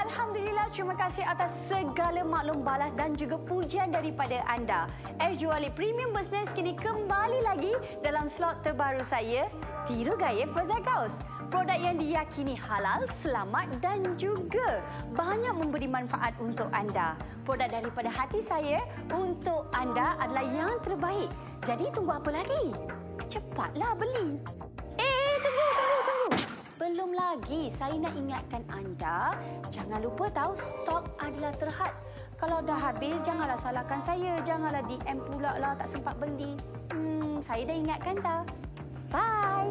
Alhamdulillah, terima kasih atas segala maklum balas dan juga pujian daripada anda. FG Walid Premium Business kini kembali lagi dalam slot terbaru saya, Tiru Gaya Firdaus. Produk yang diyakini halal, selamat dan juga banyak memberi manfaat untuk anda. Produk daripada hati saya untuk anda adalah yang terbaik. Jadi tunggu apa lagi? Cepatlah beli. Tunggu. Belum lagi, saya nak ingatkan anda, jangan lupa tahu stok adalah terhad. Kalau dah habis, janganlah salahkan saya. Janganlah DM pula lah, tak sempat beli. Saya dah ingatkan dah. Bye.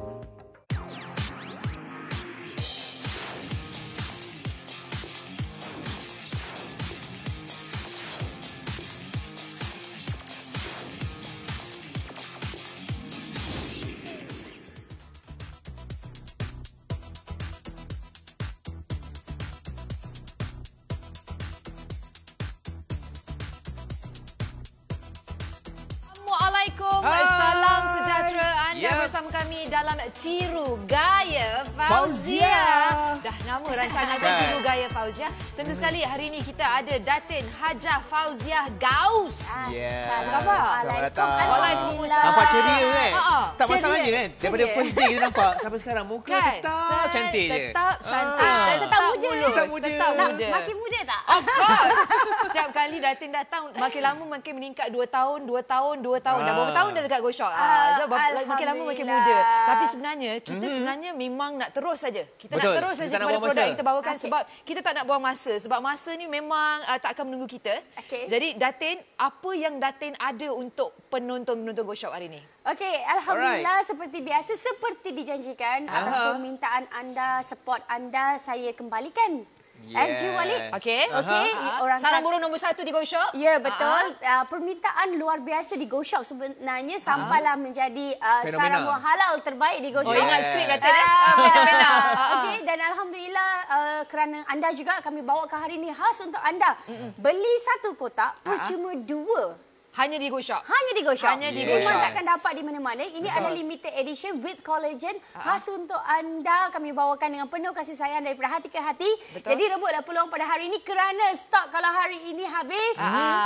Assalamualaikum, salam sejahtera. Anda bersama kami dalam Tiru Gaya Fauzia. Dah nama rancangan Tiru Gaya Fauzia. Tentu sekali hari ini kita ada Datin Hajah Fauziah Gaus. Salam. Selamat datang. Waalaikumsalam. Nampak ceria kan? Tak Ceria. masalahnya kan? Daripada Ceria. first day kita nampak sampai sekarang muka Kan? tetap cantik je. Tetap cantik. tetap muda. mulus, Tetap muda. Tetap Nak muda. makin muda tak? Of course. Setiap kali Datin datang, makin lama makin meningkat 2 tahun. Dah berapa tahun dah dekat Go Shop. Makin lama makin muda. Tapi sebenarnya, kita sebenarnya memang nak terus saja. Kita nak Betul. terus saja Kita nak kepada buang produk masa. yang kita bawakan sebab kita tak nak buang masa. Sebab masa ni memang tak akan menunggu kita. Okey. Jadi Datin, apa yang Datin ada untuk penonton-penonton Go Shop hari ni? Okey, Alhamdulillah seperti biasa, seperti dijanjikan atas permintaan anda, support anda, saya kembalikan. FG Walid. Okey. Okey, orang Sarang kata- buruh nombor 1 di Go Shop. Ya, betul. Permintaan luar biasa di Go Shop sebenarnya sampailah menjadi Fenomena. sarang buah halal terbaik di Go Shop. Ingat skrip Datin Fenomena. Okey, dan Alhamdulillah kerana anda juga kami bawakan hari ini khas untuk anda. Beli satu kotak, percuma 2. Hanya di Go Shop. Hanya di Go Shop. Hanya di Go Memang Shop. takkan dapat di mana-mana. Ini adalah limited edition with collagen. Khas untuk anda. Kami bawakan dengan penuh kasih sayang daripada hati ke hati. Betul. Jadi rebutlah peluang pada hari ini kerana stok kalau hari ini habis.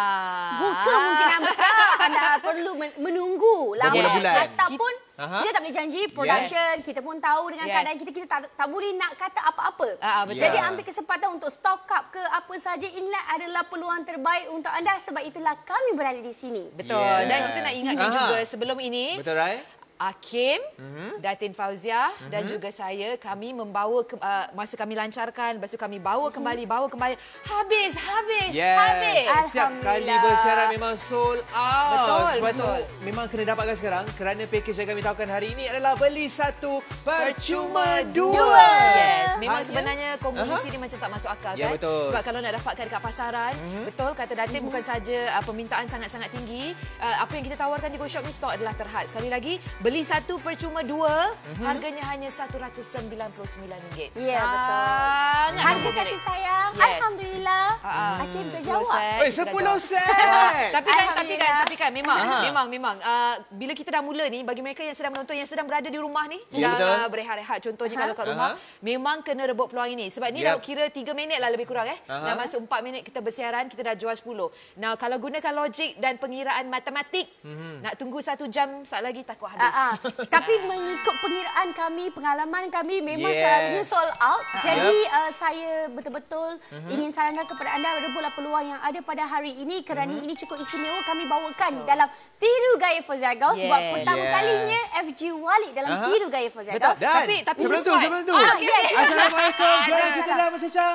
Buka kemungkinan besar anda perlu menunggu lama. Berbulan-bulan. Ataupun kita tak boleh janji production. Kita pun tahu dengan keadaan kita. Kita tak boleh nak kata apa-apa. Betul. Jadi ambil kesempatan untuk stock up ke apa saja. Inilah adalah peluang terbaik untuk anda. Sebab itulah kami berada di sini. Betul. Yes. Dan kita nak ingatkan juga sebelum ini, Betul, Rai? Hakim, Datin Fauziah dan juga saya, kami membawa masa kami lancarkan, lepas tu kami bawa kembali. Habis. Setiap kali bersiaran memang sold out. Betul, Sebab betul. tu memang kena dapatkan sekarang kerana package yang kami tawarkan hari ini adalah beli satu percuma 2. Yes, memang sebenarnya komposisi ni macam tak masuk akal Ya, kan? betul. Sebab kalau nak dapatkan dekat pasaran, betul kata Datin bukan saja permintaan sangat-sangat tinggi. Apa yang kita tawarkan di Go Shop ni stok adalah terhad. Sekali lagi, beli satu percuma 2, harganya hanya RM199. Ya, betul. Sangat Harga menarik. kasih sayang. Yes. Alhamdulillah. Hakim terjawab. 10 sen. Tapi kan memang bila kita dah mula ni, bagi mereka yang sedang menonton, yang sedang berada di rumah ni, sedang betul. berehat-rehat contohnya kalau kat rumah, memang kena rebut peluang ini. Sebab ni dah kira 3 minit lah lebih kurang Dah masuk 4 minit kita bersiaran, kita dah jual 10. Nah, kalau gunakan logik dan pengiraan matematik, nak tunggu 1 jam saat lagi takut habis. Tapi mengikut pengiraan kami, pengalaman kami memang Yes. selalunya sold out. Jadi saya betul-betul ingin sarankan kepada anda rebutlah peluang yang ada pada hari ini kerana ini cukup istimewa. Kami bawakan dalam Tiru Gaya Fauziah Gaus buat pertama kalinya FG Walid dalam Tiru Gaya Fauziah Gaus. Dan Tapi sebelum tu. Assalamualaikum. Gelang kita dah mencecah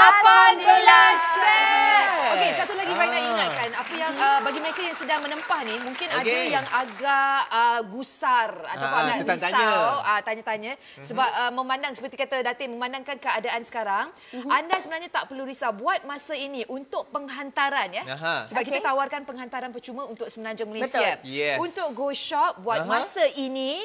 18 sen. Okey, satu lagi saya nak ingatkan apa yang bagi mereka yang sedang menempah ni, mungkin ada yang agak gusar ataupun agak risau, tanya-tanya sebab memandang seperti kata Datin, memandangkan keadaan sekarang, anda sebenarnya tak perlu risau buat masa ini untuk penghantaran ya. Sebab kita tawarkan penghantaran percuma untuk Semenanjung Malaysia. Betul. Yes. Untuk Go Shop buat masa ini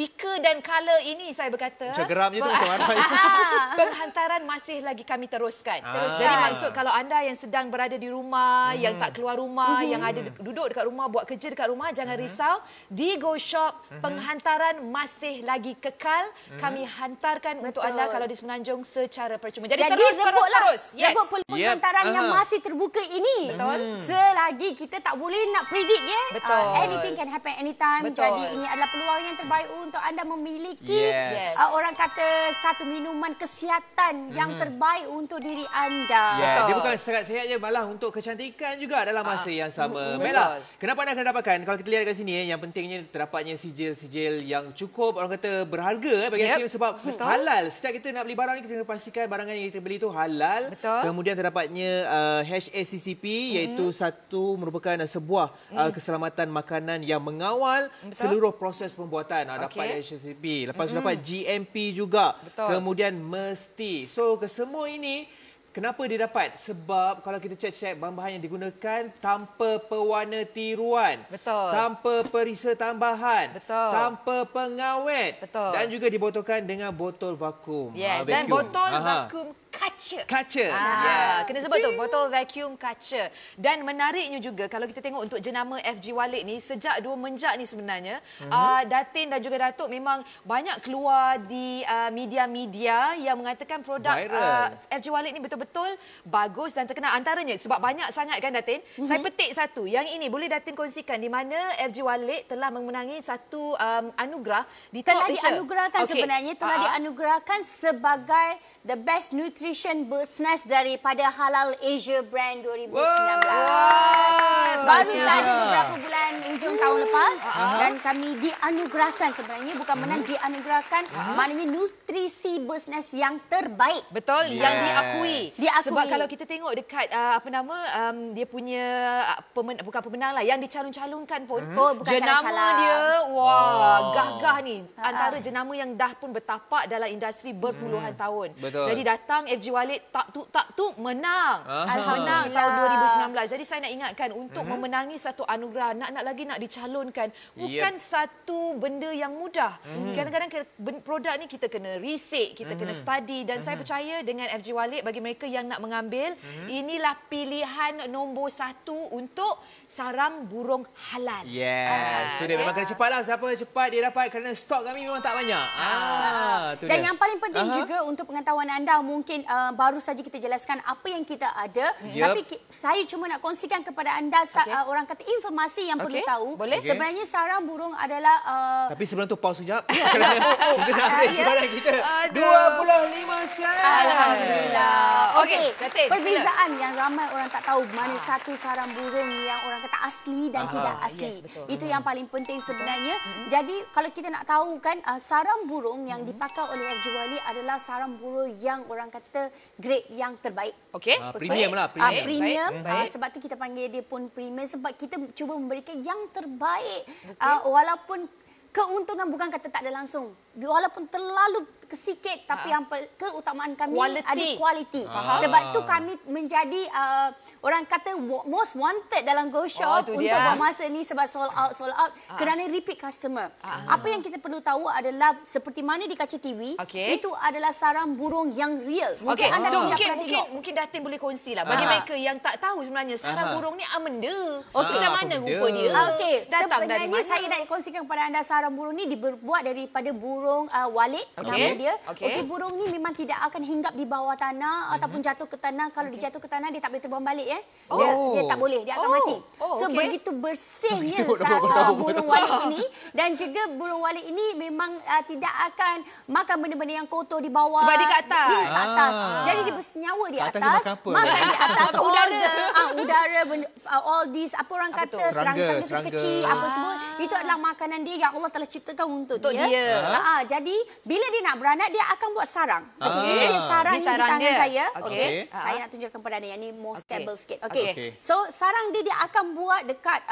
tika dan color ini saya berkata Macam geramnya tu macam mana? penghantaran masih lagi kami teruskan. Jadi maksud kalau anda yang sedang berada di rumah, yang tak keluar rumah, yang ada duduk dekat rumah, buat kerja dekat rumah, jangan risau. Di Go Shop, penghantaran masih lagi kekal. Kami hantarkan untuk anda kalau di Semenanjung secara percuma. Jadi terus. Rebut penghantaran yang masih terbuka ini. Selagi kita tak boleh nak predict ya. Anything can happen anytime. Jadi ini adalah peluang yang terbaik untuk anda memiliki orang kata satu minuman kesihatan yang terbaik untuk diri anda. Dia bukan setakat sihat je, malah untuk kecantikan juga dalam masa yang sama. Baiklah, kenapa anda akan dapatkan? Kalau kita lihat kat sini, yang pentingnya terdapatnya sijil-sijil yang cukup orang kata berharga bagi kita sebab halal. Setiap kita nak beli barang ni, kita kena pastikan barangan yang kita beli itu halal. Kemudian terdapatnya HACCP, iaitu merupakan sebuah keselamatan makanan yang mengawal seluruh proses pembuatan. Dapat HACCP. Lepas tu dapat GMP juga. Kemudian mesti. So kesemua ini kenapa dia dapat? Sebab kalau kita cek-cek bahan-bahan yang digunakan tanpa pewarna tiruan, tanpa perisa tambahan, tanpa pengawet, dan juga dibotolkan dengan botol vakum. Dan botol vakum kaca. Kena sebut tu, botol vacuum kaca. Dan menariknya juga kalau kita tengok untuk jenama FG Walid ni, sejak 2 menjak ni sebenarnya, Datin dan juga Datuk memang banyak keluar di media-media yang mengatakan produk FG Walid ni betul-betul bagus dan terkenal. Antaranya, sebab banyak sangat kan Datin, saya petik satu. Yang ini boleh Datin kongsikan di mana FG Walid telah memenangi satu anugerah di telah dianugerahkan sebenarnya dianugerahkan sebagai the best nutrition business daripada Halal Asia Brand 2019. Baru saja beberapa bulan hujung tahun lepas dan kami dianugerahkan, sebenarnya bukan menang, dianugerahkan, maknanya nutrisi business yang terbaik. Yang diakui. Sebab kalau kita tengok dekat dia punya bukan pemenang lah, yang dicalon-calonkan pun jenama dia gagah ni, antara jenama yang dah pun bertapak dalam industri berpuluhan tahun. Jadi datang FG Walid tak tu menang. Alhamdulillah tahun 2019. Jadi saya nak ingatkan untuk memenangi satu anugerah, nak lagi nak dicalonkan, bukan satu benda yang mudah. Kadang-kadang produk ni kita kena research, kita kena study, dan saya percaya dengan FG Walid, bagi mereka yang nak mengambil, inilah pilihan nombor 1 untuk sarang burung halal. Itu dia. Memang kena cepatlah. Siapa cepat dia dapat, kerana stok kami memang tak banyak. Dan yang paling penting juga untuk pengetahuan anda, mungkin baru saja kita jelaskan apa yang kita ada, tapi saya cuma nak kongsikan kepada anda orang kata informasi yang perlu tahu. Sebenarnya sarang burung adalah tapi sebelum tu pause sekejap. Kita nak ambil barang kita 25 sen. Alhamdulillah. Okey, perbezaan yang ramai orang tak tahu, mana satu sarang burung yang orang kata asli dan tidak asli. Itu yang paling penting sebenarnya. Jadi kalau kita nak tahu kan, sarang burung yang dipakai oleh FG Walid adalah sarang burung yang orang kata grade yang terbaik. Premium lah. Premium. Sebab tu kita panggil dia pun premium, sebab kita cuba memberikan yang terbaik. Walaupun keuntungan bukan kata tak ada langsung. Walaupun terlalu sikit, tapi yang keutamaan kami ada quality. Sebab tu kami menjadi orang kata most wanted dalam Go Shop untuk buat masa ni, sebab sold out kerana repeat customer. Apa yang kita perlu tahu adalah seperti mana di kaca TV, itu adalah sarang burung yang real. Mungkin anda tidak pernah tengok. Mungkin Datin boleh kongsi lah bagi mereka yang tak tahu sebenarnya sarang burung ni benda. Macam mana rupa dia? Sebenarnya saya nak kongsikan kepada anda, sarang burung ni dibuat daripada burung Walid, nama dia. Burung ni memang tidak akan hinggap di bawah tanah ataupun jatuh ke tanah. Kalau dia jatuh ke tanah, dia tak boleh terbang balik. Dia tak boleh, dia akan mati. So begitu bersihnya burung Walid ini, dan juga burung Walid ini memang tidak akan makan benda-benda yang kotor di bawah. Sebab dia kat atas. Dia kat atas. Jadi dia bersenyawa di atas. Makan di atas udara, all this, apa orang kata, serangga kecil-kecil, apa semua. Itu adalah makanan dia yang Allah telah ciptakan untuk dia. Jadi bila dia nak beranak, dia akan buat sarang. Ini dia sarang di tangan saya. Saya nak tunjukkan kepada anda yang ni more stable sikit. So sarang dia akan buat dekat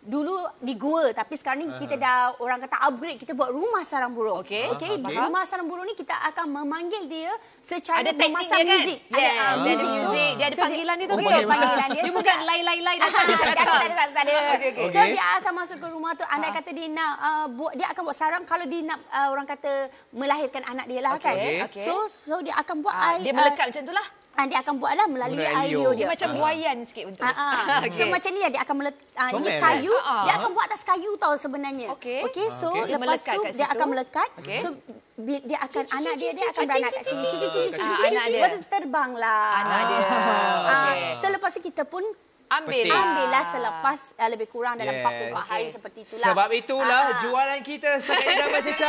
dulu di gua, tapi sekarang ni kita dah orang kata upgrade, kita buat rumah sarang burung. Okey. Di rumah sarang burung ni kita akan memanggil dia secara memasang muzik. Ada muzik, dia ada panggilan dia tu. Panggilan dia. Dia bukan lai-lai datang. Tak ada. So dia akan masuk ke rumah tu, andai kata dia nak dia akan buat sarang kalau dia nak orang kata melahirkan anak dia lah kan. So dia akan buat air. Dia melekat macam itulah. Dia akan buatlah melalui air liur dia. Dia macam buayan sikit bentuk. So macam ni dia akan ini kayu, dia akan buat atas kayu tau sebenarnya. Okey, so lepas tu dia akan melekat. So dia akan anak dia akan beranak kat sini. Cici terbanglah anak dia. So lepas tu kita pun ambillah selepas lebih kurang dalam 44 hari seperti itulah. Sebab itulah jualan kita setakat dah macam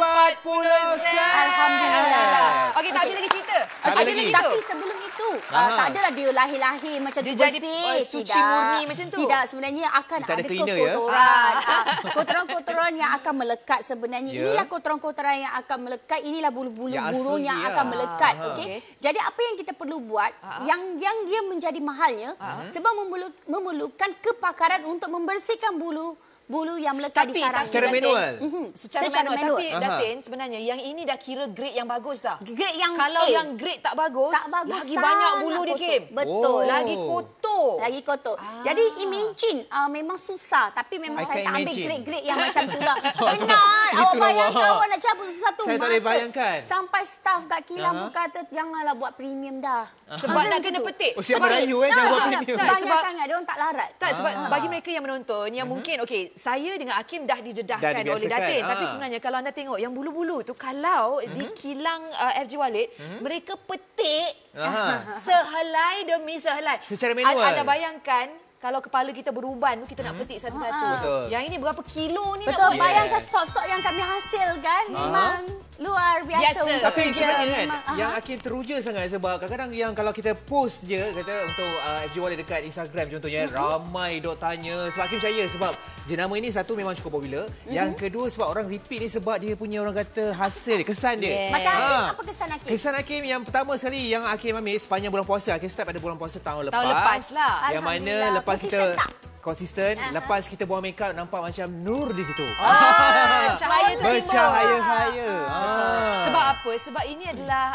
40 sen. Alhamdulillah. Okey, tak ada lagi cerita. Tapi sebelum itu tak adalah dia lahir-lahir macam dia bersih, suci murni macam tu. Tidak, sebenarnya akan ada kotoran. Kotoran-kotoran yang akan melekat sebenarnya. Inilah kotoran-kotoran yang akan melekat, inilah bulu-bulu burung yang akan melekat. Okey. Jadi apa yang kita perlu buat yang dia menjadi mahalnya sebab memerlukan kepakaran untuk membersihkan bulu yang melekat di sarang. Secara manual? Secara manual. Tapi Datin, sebenarnya yang ini dah kira grade yang bagus dah. Grade yang kalau yang grade tak bagus lagi banyak bulu dia, Kim. Betul. Lagi kotor. Jadi imagine memang susah, tapi memang saya tak ambil grade-grade yang macam tu lah. Benar. Awak bayangkan awak nak cabut sesuatu. Saya tak boleh bayangkan. Sampai staff kat kilang berkata janganlah buat premium dah. Sebab nak kena petik. Siap merayu jangan buat premium. Banyak sangat dia orang tak larat. Tak, sebab bagi mereka yang menonton yang mungkin saya dengan Hakim dah didedahkan oleh Datin. Tapi sebenarnya kalau anda tengok yang bulu-bulu tu, kalau di kilang FG Walid, mereka petik sehelai demi sehelai. Secara manual. Anda bayangkan kalau kepala kita beruban tu kita nak petik satu-satu. Yang ini berapa kilo ni nak petik? Bayangkan stok-stok yang kami hasilkan memang luar biasa. Tapi sebenarnya kan yang Hakim teruja sangat sebab kadang-kadang yang kalau kita post je kata untuk FG Walid dekat Instagram contohnya ramai dok tanya. Sebab Hakim percaya sebab jenama ini satu memang cukup popular. Yang kedua sebab orang repeat ni sebab dia punya orang kata hasil, kesan dia. Macam Hakim, apa kesan Hakim? Kesan Hakim yang pertama sekali yang Hakim ambil sepanjang bulan puasa. Hakim start pada bulan puasa tahun lepas. Tahun lepas lah. Yang mana lepas kita konsisten, lepas kita buang makeup nampak macam nur di situ. Cahaya tu timbul. Bercahaya-haya. Sebab apa? Sebab ini adalah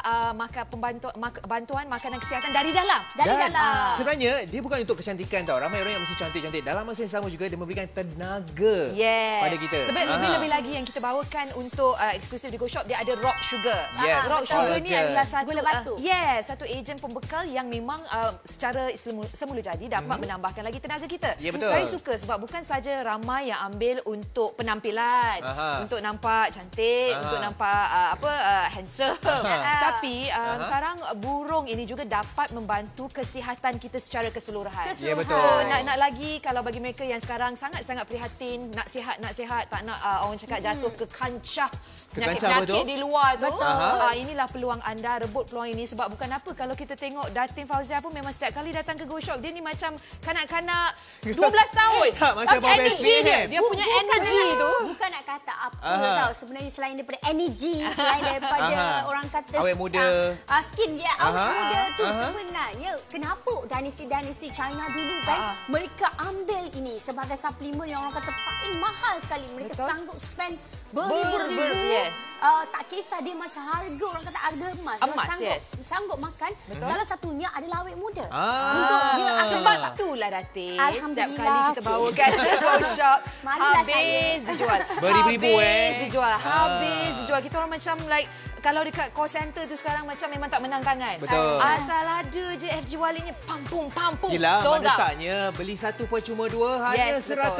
bantuan makanan kesihatan dari dalam. Sebenarnya dia bukan untuk kecantikan tau. Ramai orang yang mesti cantik-cantik. Dalam masa yang sama juga dia memberikan tenaga pada kita. Sebab lebih-lebih lagi yang kita bawakan untuk eksklusif di Go Shop, dia ada rock sugar. Rock sugar ni adalah satu satu ejen pembekal yang memang secara semula jadi dapat menambahkan lagi tenaga kita. Betul. Saya suka sebab bukan saja ramai yang ambil untuk penampilan, untuk nampak cantik, untuk nampak handsome. Tapi sarang burung ini juga dapat membantu kesihatan kita secara keseluruhan. Ya, betul. So nak lagi kalau bagi mereka yang sekarang sangat-sangat prihatin, nak sihat, tak nak orang cakap jatuh ke kancah penyakit di luar tu. Inilah peluang anda, rebut peluang ini sebab bukan apa kalau kita tengok Datin Fauzia pun memang setiap kali datang ke Go Shop dia ni macam kanak-kanak 12 tahun. Macam energy dia punya energy tu. Bukan nak kata apa tau. Sebenarnya selain daripada energy, selain daripada orang kata awet muda, skin dia awet muda tu sebenarnya kenapa dinasti China dulu kan mereka ambil ini sebagai suplemen yang orang kata paling mahal sekali. Mereka sanggup spend beribu-ribu. Tak kisah dia macam harga orang kata harga emas. Sanggup makan. Salah satunya adalah awet muda. Untuk dia sebab itulah Datin. Setiap kali kita bawakan Go Shop habis dijual. Beribu-ribu habis dijual. Kita orang macam like kalau dekat call center tu sekarang macam memang tak menang tangan. Betul. Asal ada je FG Walid ni pampung. Yelah, mana taknya beli satu percuma dua hanya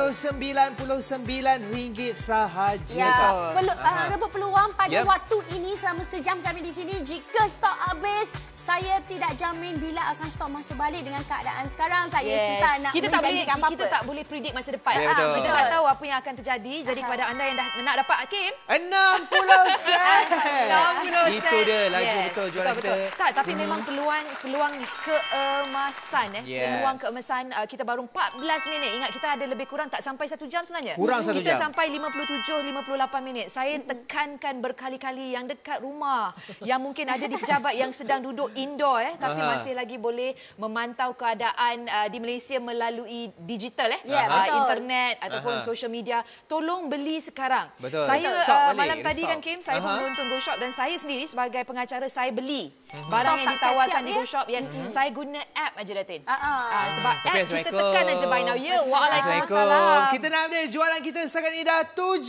RM199 sahaja. Rebut peluang pada waktu ini selama sejam kami di sini. Jika stok habis, saya tidak jamin bila akan stok masuk balik dengan keadaan sekarang. Saya susah nak menjanjikan apa-apa. Kita tak boleh predict masa depan. Kita tak tahu apa yang akan terjadi. Jadi kepada anda yang dah nak dapat Hakim, 60 sen. Itu dia lagi betul jualan kita. Tak, tapi memang peluang keemasan peluang keemasan kita baru 14 minit. Ingat kita ada lebih kurang tak sampai 1 jam sebenarnya. Kurang 1 jam. Kita sampai 57-58 minit. Saya tekankan berkali-kali yang dekat rumah, yang mungkin ada di pejabat yang sedang duduk indoor tapi masih lagi boleh memantau keadaan di Malaysia melalui digital internet ataupun social media. Tolong beli sekarang. Betul. Saya malam tadi kan Kim, saya pun menonton Go Shop dan saya sendiri sebagai pengacara saya beli barang yang ditawarkan di Go Shop. Saya guna app aja Datin. Sebab app kita tekan aja buy now. Ya, waalaikumsalam. Kita nak update jualan kita sekarang ni dah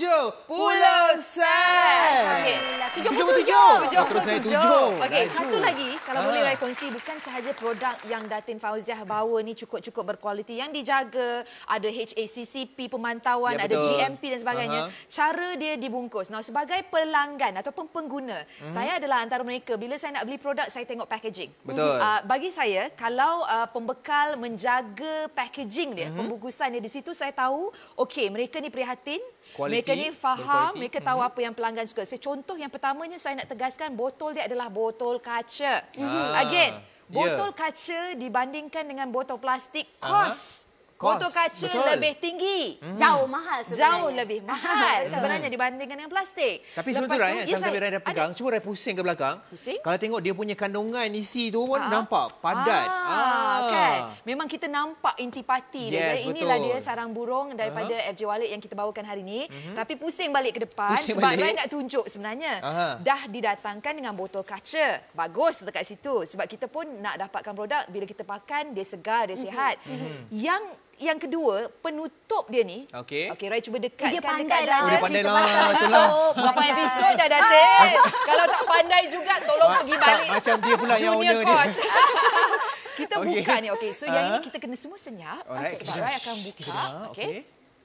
70 sen. Okey. 77. Terus naik 7. Okey, satu lagi kalau boleh saya kongsi, bukan sahaja produk yang Datin Fauziah bawa ni cukup-cukup berkualiti, yang dijaga, ada HACCP pemantauan, ada GMP dan sebagainya. Cara dia dibungkus. Nah, sebagai pelanggan ataupun pengguna, saya adalah antara mereka, bila saya nak beli produk saya tengok packaging. Betul. Bagi saya, kalau pembekal menjaga packaging dia, pembungkusan dia di situ, saya tahu okey, mereka ni prihatin, mereka ni faham, mereka tahu apa yang pelanggan suka. Contoh yang pertamanya saya nak tegaskan, botol dia adalah botol kaca. Again, botol kaca dibandingkan dengan botol plastik, botol kaca lebih tinggi. Jauh mahal sebenarnya. Jauh lebih mahal sebenarnya dibandingkan dengan plastik. Tapi sebenarnya sambil Rai dah pegang, cuba Rai pusing ke belakang. Pusing? Kalau tengok dia punya kandungan isi tu pun nampak padat. Kan? Memang kita nampak intipati dia. Jadi inilah dia sarang burung daripada FJ Walid yang kita bawakan hari ini. Tapi pusing balik ke depan sebab Rai nak tunjuk sebenarnya dah didatangkan dengan botol kaca. Bagus dekat situ sebab kita pun nak dapatkan produk bila kita makan dia segar, dia sihat. Yang kedua, penutup dia ni. Okey, Rai cuba dekatkan dekat lah. dia Pandai lah. Berapa episod dah Datin? Kalau tak pandai juga, tolong pergi balik. Macam dia pula yang owner dia. dia. Kita buka ni. Okey, so yang ini kita kena semua senyap. Sebab Rai akan buka. Okey.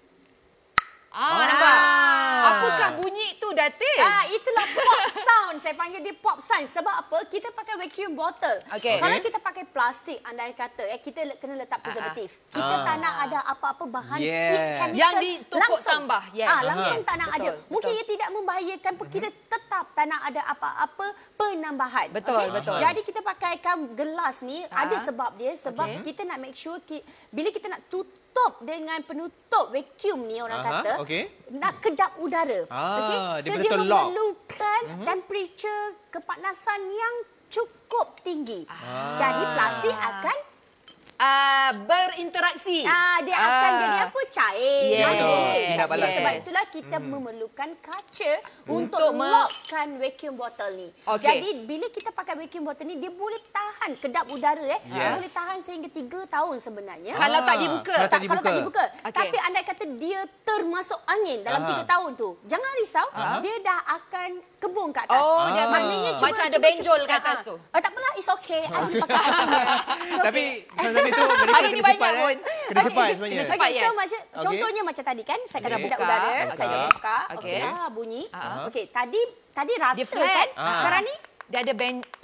Nampak? Apakah bunyi tu Datin? Itulah pop sound. Saya panggil dia pop sound. Sebab apa? Kita pakai vacuum bottle. Kalau kita pakai plastik, andai kata kita kena letak preservatif. Kita tak nak ada apa-apa bahan chemical yang ditokok tambah. Langsung tak nak ada. Mungkin ia tidak membahayakan pun, kita tetap tak nak ada apa-apa penambahan. Betul. Jadi kita pakaikan gelas ni ada sebab dia. Sebab kita nak make sure bila kita nak tutup dengan penutup vacuum ni, orang kata nak kedap udara. So dia memerlukan temperature kepanasan yang cukup tinggi. Jadi plastik akan berinteraksi. Dia akan jadi apa? Cair. Sebab itulah kita memerlukan kaca untuk lockkan vacuum bottle ni. Jadi bila kita pakai vacuum bottle ni, dia boleh tahan kedap udara. Dia boleh tahan sehingga 3 tahun sebenarnya. Kalau tak dibuka. Kalau tak dibuka. Tapi andai kata dia termasuk angin dalam 3 tahun tu, jangan risau. Dia dah akan kembung ke atas. Maknanya macam ada benjol ke atas tu. Tak apalah, it's okay. Habis pakai. Tapi itu mereka hari ni banyak pun. Kena cepat sebenarnya. So macam contohnya macam tadi kan, saya kena kedap udara, saya dah buka. Bunyi. Okey, tadi rata kan? Sekarang ni dia ada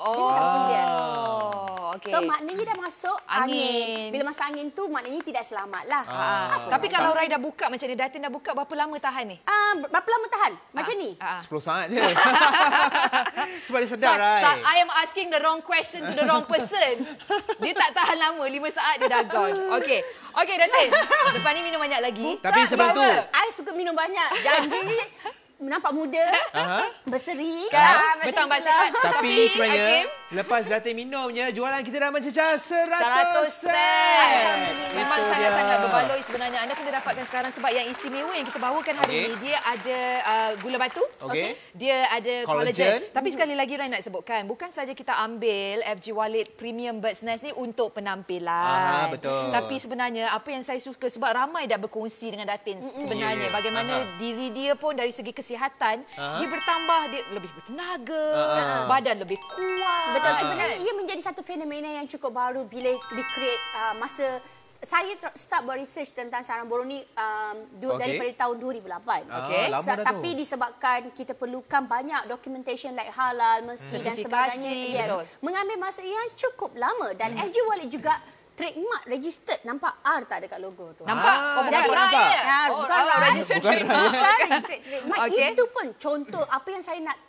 So maknanya dah masuk angin. Bila masuk angin tu maknanya tidak selamatlah. Tapi kalau Rai dah buka macam ni, Datin dah buka, berapa lama tahan ni? Berapa lama tahan? Macam ni? 10 saat je. Sebab dia sedar, Rai. I am asking the wrong question to the wrong person. Dia tak tahan lama, 5 saat dia dah gone. Okey, Datin. Depan ni minum banyak lagi. Tapi sebelum tu, I suka minum banyak. Janji nampak muda, berseri, bertambah sihat. Tapi sebenarnya lepas Datin minumnya, jualan kita dah mencecah 100 sen. Memang sangat-sangat berbaloi sebenarnya. Anda kena dapatkan sekarang sebab yang istimewa yang kita bawakan hari ini, dia ada gula batu, dia ada collagen. Tapi sekali lagi Rai nak sebutkan, bukan saja kita ambil FJ Walid Premium Bird's Nest ni untuk penampilan. Betul. Tapi sebenarnya apa yang saya suka, sebab ramai dah berkongsi dengan Datin sebenarnya bagaimana diri dia pun dari segi kesihatan, dia bertambah, dia lebih bertenaga, badan lebih kuat. Betul, sebenarnya ia menjadi satu fenomena yang cukup baru bila di-create masa saya start buat research tentang sarang burung ni daripada tahun 2008. Tapi disebabkan kita perlukan banyak documentation like halal, mesti dan sebagainya. Mengambil masa yang cukup lama dan FJ Walid juga trademark registered. Nampak R tak dekat logo tu? Nampak? Bukan Rai. Bukan registered trademark. Itu pun contoh apa yang saya nak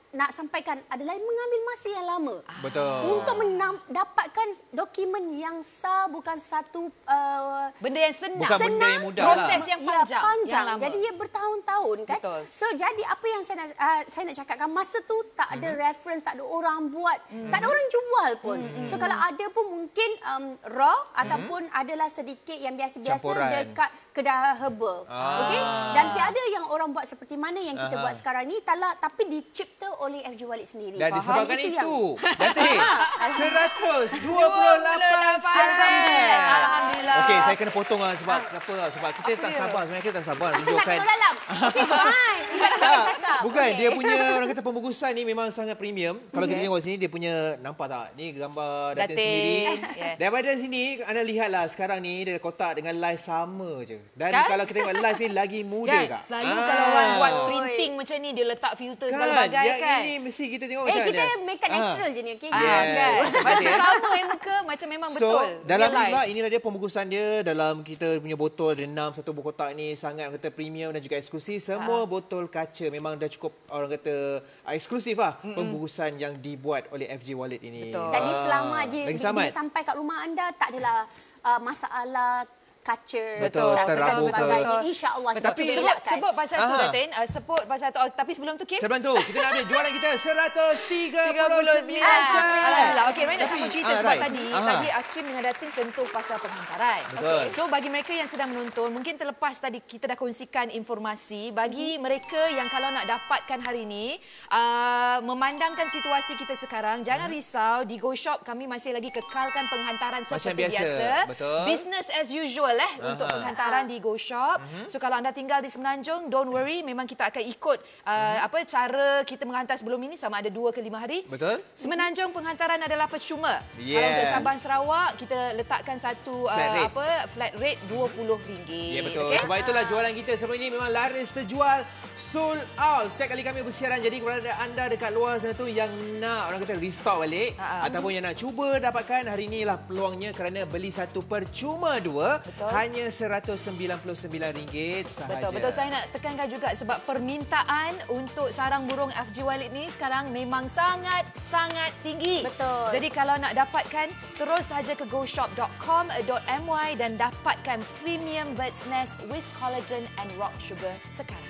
nak sampaikan adalah mengambil masa yang lama. Betul. Untuk mendapatkan dokumen yang sah bukan satu benda yang senang. Bukan benda yang mudah proses lah. yang panjang. Yang lama. Yang Jadi ia bertahun-tahun kan. Betul. So jadi apa yang saya nak cakapkan, masa tu tak ada reference, tak ada orang buat, tak ada orang jual pun. So kalau ada pun mungkin raw ataupun adalah sedikit yang biasa-biasa dekat kedai herbal. Okey? Dan tiada yang orang buat seperti mana yang kita buat sekarang ni, tapi dicipta oleh FG Walid sendiri. Dan disebabkan itu, Datin, 128 sen. Alhamdulillah. Okey, saya kena potong lah sebab apa? Sebab kita tak sabar. Sebenarnya kita tak sabar Nak menunjukkan. tengok dalam. Okey, fine. Ibarat saya cakap. Bukan, Okay. dia punya orang kata pembungkusan ni memang sangat premium. Kalau kita tengok sini dia punya, nampak tak? Ni gambar Datin sendiri. Yeah. Daripada sini anda lihatlah sekarang ni dia kotak dengan live sama je. Dan Kan? kalau kita tengok live ni lagi muda Kan? kak. Selalu kalau orang buat printing macam ni, dia letak filter segala bagai yang kan. ini mesti kita tengok macam Kita mana. make it natural je ni, okey? Yeah. Kan? Masa sama muka macam memang So, betul. dalam Real ni life. pula, inilah dia pembungkusan dia dalam kita punya botol. Ada 6 satu buah kotak ni, sangat orang kata premium dan juga eksklusif. Semua botol kaca memang dah cukup orang kata eksklusif lah. Pembungkusan yang dibuat oleh FG Walid ini. Betul. Jadi selamat je lagi selamat. bila sampai kat rumah anda, tak adalah masalah kaca, Betul, terabur ke. InsyaAllah kita Tapi cuba elakkan. sebut pasal tu Datin, sebut pasal tu. Tapi sebelum tu Kim. Sebelum tu, kita nak ambil jualan kita 139 sen. Alhamdulillah. Okey, Rai nak sambung cerita sebab Rai. tadi Hakim dengan Datin sentuh pasal penghantaran. Betul. So bagi mereka yang sedang menonton, mungkin terlepas tadi kita dah kongsikan informasi bagi mereka yang kalau nak dapatkan hari ini, memandangkan situasi kita sekarang, jangan risau, di Go Shop kami masih lagi kekalkan penghantaran seperti biasa. Betul. Business as usual untuk penghantaran di Go Shop. So kalau anda tinggal di Semenanjung, don't worry, memang kita akan ikut cara kita menghantar sebelum ini, sama ada 2 ke 5 hari. Betul. Semenanjung penghantaran adalah percuma. Yes. Kalau untuk Sabah Sarawak, kita letakkan satu flat rate RM20. Ya betul. Okay? Sebab itulah jualan kita sebelum ini memang laris terjual, sold out. Setiap kali kami bersiaran, jadi kepada anda dekat luar sana tu yang nak orang kata restock balik ataupun yang nak cuba dapatkan, hari inilah peluangnya kerana beli satu percuma 2 hanya RM199 sahaja. Betul. Saya nak tekankan juga sebab permintaan untuk sarang burung FG Walid ni sekarang memang sangat tinggi. Betul. Jadi kalau nak dapatkan, terus saja ke goshop.com.my dan dapatkan premium bird's nest with collagen and rock sugar sekarang.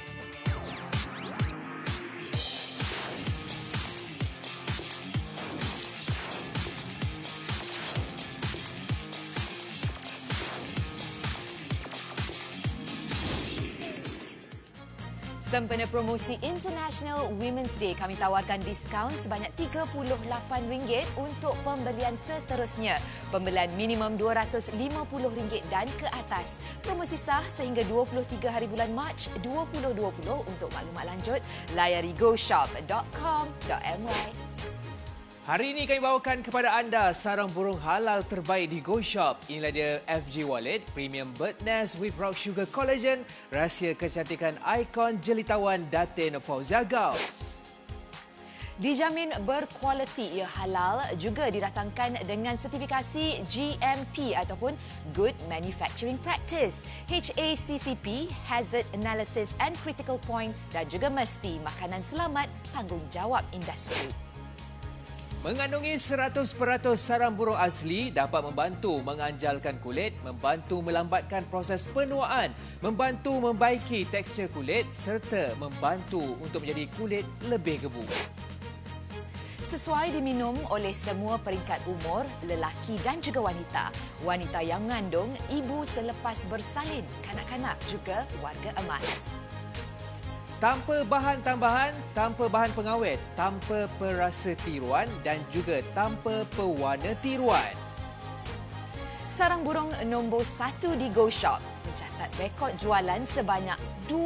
Sempena promosi International Women's Day, kami tawarkan diskaun sebanyak RM38 untuk pembelian seterusnya. Pembelian minimum RM250 dan ke atas. Promosi sah sehingga 23 hari bulan Mac 2020. Untuk maklumat lanjut, layari goshop.com.my. Hari ini kami bawakan kepada anda sarang burung halal terbaik di Go Shop. Inilah dia FG Walid Premium Bird Nest with Rock Sugar Collagen. Rahsia kecantikan ikon jelitawan Datin Fauzia Gauss. Dijamin berkualiti, ia halal, juga didatangkan dengan sertifikasi GMP ataupun Good Manufacturing Practice, HACCP, Hazard Analysis and Critical Point dan juga mesti makanan selamat tanggungjawab industri. Mengandungi 100% sarang burung asli, dapat membantu menganjalkan kulit, membantu melambatkan proses penuaan, membantu membaiki tekstur kulit serta membantu untuk menjadi kulit lebih gebu. Sesuai diminum oleh semua peringkat umur, lelaki dan juga wanita. Wanita yang mengandung, ibu selepas bersalin, kanak-kanak juga warga emas. Tanpa bahan tambahan, tanpa bahan pengawet, tanpa perasa tiruan dan juga tanpa pewarna tiruan. Sarang burung nombor 1 di Go Shop mencatat rekod jualan sebanyak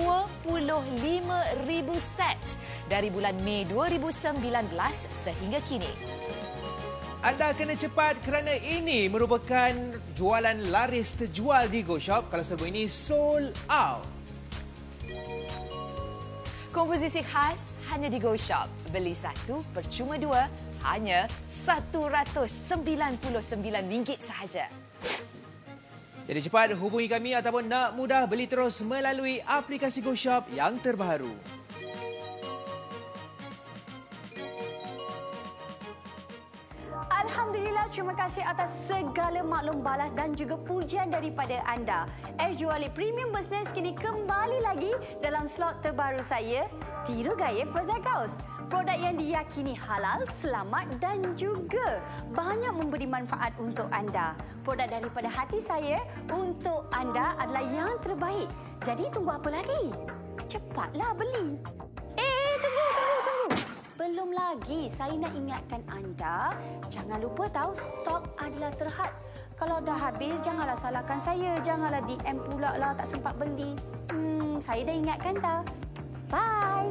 25,000 set dari bulan Mei 2019 sehingga kini. Anda kena cepat kerana ini merupakan jualan laris terjual di Go Shop. Kalau sebelum ini sold out. Komposisi khas hanya di Go Shop. Beli 1 percuma 2 hanya RM199 sahaja. Jadi cepat hubungi kami ataupun nak mudah beli terus melalui aplikasi Go Shop yang terbaru. Alhamdulillah, terima kasih atas segala maklum balas dan juga pujian daripada anda. Juali Premium Business kini kembali lagi dalam slot terbaru saya, Tiru Gaya Firzaus. Produk yang diyakini halal, selamat dan juga banyak memberi manfaat untuk anda. Produk daripada hati saya untuk anda adalah yang terbaik. Jadi tunggu apa lagi? Cepatlah beli. Tunggu. Belum lagi, saya nak ingatkan anda, jangan lupa tahu stok adalah terhad. Kalau dah habis, janganlah salahkan saya. Janganlah DM pula lah tak sempat beli. Saya dah ingatkan dah. Bye.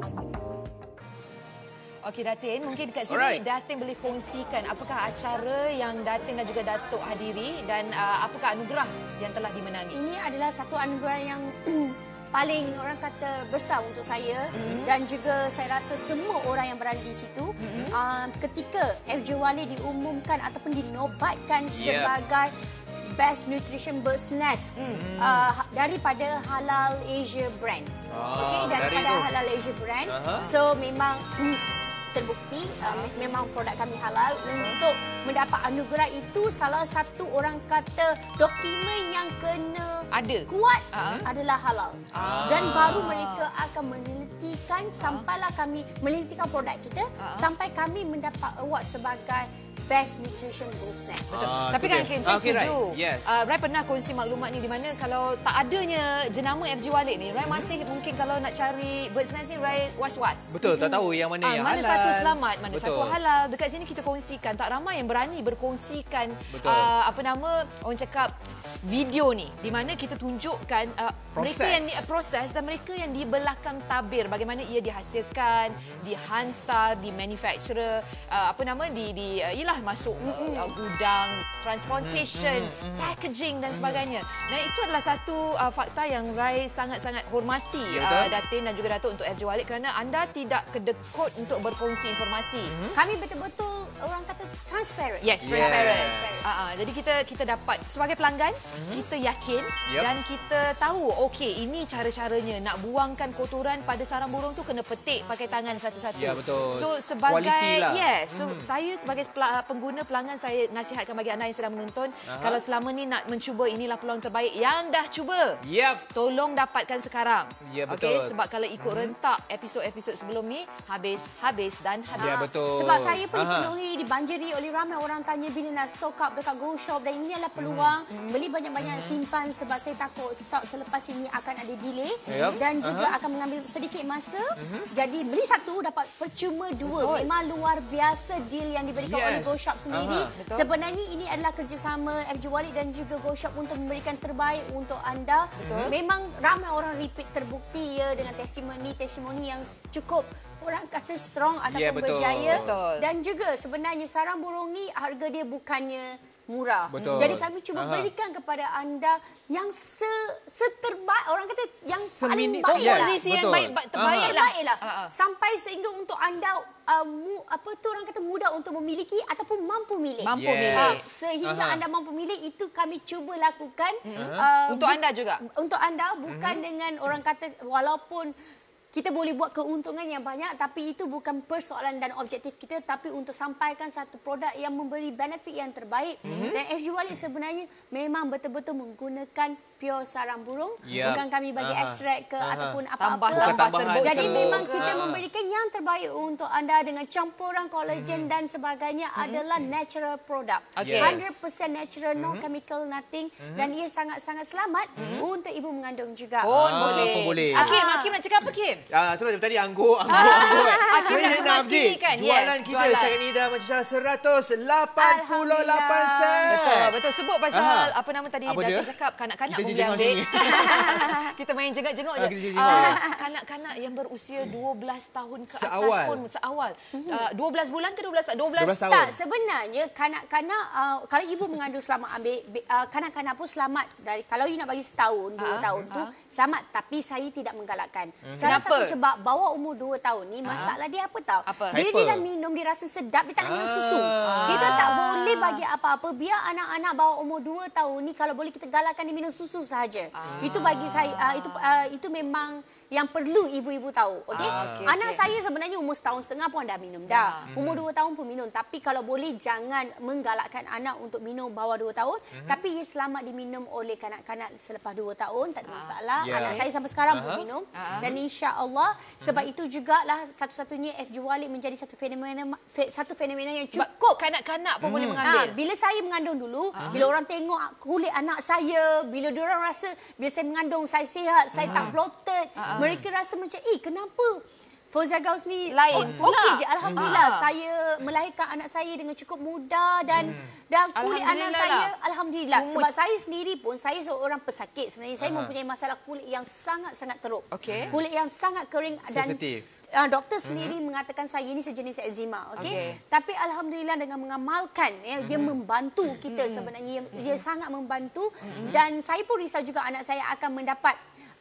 Okey Datin, mungkin dekat sini Datin boleh kongsikan apakah acara yang Datin dan juga Datuk hadiri dan apakah anugerah yang telah dimenangi. Ini adalah satu anugerah yang paling orang kata besar untuk saya dan juga saya rasa semua orang yang berada di situ ketika Juali diumumkan ataupun dinobatkan sebagai Best Nutrition Bird's Nest daripada Halal Asia Brand. Daripada Halal Asia Brand. So memang terbukti memang produk kami halal. Untuk mendapat anugerah itu, salah satu orang kata dokumen yang kena kuat adalah halal. Dan baru mereka akan menelitikan sampailah kami menelitikan produk kita sampai kami mendapat award sebagai Best Nutrition Business. Tapi kan Kim, saya setuju. Rai pernah kongsi maklumat ni di mana kalau tak adanya jenama Juali ni, Rai masih mungkin kalau nak cari Bird's Nest ni, Rai was-was. Betul, tak tahu yang mana yang mana halal. Satu selamat, mana satu halal. Dekat sini kita kongsikan. Tak ramai yang berani berkongsikan orang cakap video ni di mana kita tunjukkan mereka yang proses dan mereka yang di belakang tabir, bagaimana ia dihasilkan, dihantar, di manufacturer, ialah masuk gudang, transportation, packaging dan sebagainya. Dan itu adalah satu fakta yang Rai sangat-sangat hormati Datin dan juga Datuk untuk Juali kerana anda tidak kedekut untuk berkongsi informasi. Kami betul-betul orang kata transparent. Yes, transparent. Jadi kita dapat sebagai pelanggan, kita yakin dan kita tahu okey ini cara-caranya nak buangkan kotoran pada sarang burung tu kena petik pakai tangan satu-satu. Ya, betul. So sebagai saya sebagai pengguna pelanggan, saya nasihatkan bagi anda yang sedang menonton, kalau selama ni nak mencuba, inilah peluang terbaik yang dah cuba. Tolong dapatkan sekarang. Okey, sebab kalau ikut rentak episod-episod sebelum ni habis dan habis. Ya, betul. Sebab saya pun dipenuhi, dibanjiri oleh ramai orang tanya bila nak stock up dekat Go Shop dan ini adalah peluang beli banyak-banyak simpan sebab saya takut stok selepas ini akan ada delay dan juga akan mengambil sedikit masa. Jadi beli satu dapat percuma dua. Memang luar biasa deal yang diberikan oleh Go Shop sendiri. Sebenarnya ini adalah kerjasama Juali dan juga Go Shop untuk memberikan terbaik untuk anda. Memang ramai orang repeat, terbukti dengan testimoni yang cukup orang kata strong ataupun berjaya. Dan juga sebenarnya sarang burung ni harga dia bukannya murah. Jadi kami cuba berikan kepada anda yang seterbaik, orang kata yang paling baik lah. Posisi yang terbaik lah. Sampai sehingga untuk anda orang kata mudah untuk memiliki ataupun mampu milik. Sehingga anda mampu milik, itu kami cuba lakukan untuk anda juga. Untuk anda, bukan dengan orang kata walaupun kita boleh buat keuntungan yang banyak, tapi itu bukan persoalan dan objektif kita, tapi untuk sampaikan satu produk yang memberi benefit yang terbaik. Dan Juali sebenarnya memang betul-betul menggunakan pure sarang burung. Bukan kami bagi ekstrak ke ataupun apa-apa. Jadi memang kita memberikan yang terbaik untuk anda dengan campuran kolagen dan sebagainya adalah natural product. 100% natural, no chemical, nothing. Dan ia sangat-sangat selamat untuk ibu mengandung juga. Boleh. Kim nak cakap apa, Kim? Itulah tadi anggur. Saya nak update kan? Jualan kita sekarang ni dah macam 188 sen. Betul. Sebut pasal apa nama tadi Datin cakap, kanak-kanak pun boleh ambil. Kita main jenguk-jenguk je. Kanak-kanak yang berusia 12 tahun ke atas pun seawal. 12 bulan ke 12 tahun? Tak, sebenarnya kanak-kanak kalau ibu mengandung selamat ambil, kanak-kanak pun selamat dari, kalau you nak bagi setahun, 2 tahun tu selamat, tapi saya tidak menggalakkan. Salah satu sebab bawah umur 2 tahun ni masalah dia apa tahu? Dia dah minum, dia rasa sedap, dia tak nak minum susu. Kita tak boleh bagi apa-apa, biar anak-anak bawah umur 2 tahun ni kalau boleh kita galakkan dia minum susu sahaja. Itu bagi saya itu memang yang perlu ibu-ibu tahu. Okey. Anak saya sebenarnya umur 1.5 tahun pun dah minum dah. Umur 2 tahun pun minum. Tapi kalau boleh jangan menggalakkan anak untuk minum bawah 2 tahun. Tapi ia selamat diminum oleh kanak-kanak selepas 2 tahun. Tak ada masalah. Anak saya sampai sekarang pun minum. Dan insya-Allah sebab itu jugalah satu-satunya FG Walid menjadi satu fenomena yang cukup. Kanak-kanak pun boleh mengambil. Bila saya mengandung dulu, bila orang tengok kulit anak saya, bila diorang rasa bila saya mengandung saya sihat, saya tak bloated, mereka rasa macam kenapa Fauzia Ghaus ni lain okey je. Alhamdulillah saya melahirkan anak saya dengan cukup mudah dan kulit anak saya alhamdulillah. Sebab saya sendiri pun saya seorang pesakit sebenarnya. Saya mempunyai masalah kulit yang sangat-sangat teruk. Kulit yang sangat kering dan sensitif. Doktor sendiri mengatakan saya ini sejenis eczema, Tapi alhamdulillah dengan mengamalkan dia membantu kita sebenarnya, dia sangat membantu dan saya pun risau juga anak saya akan mendapat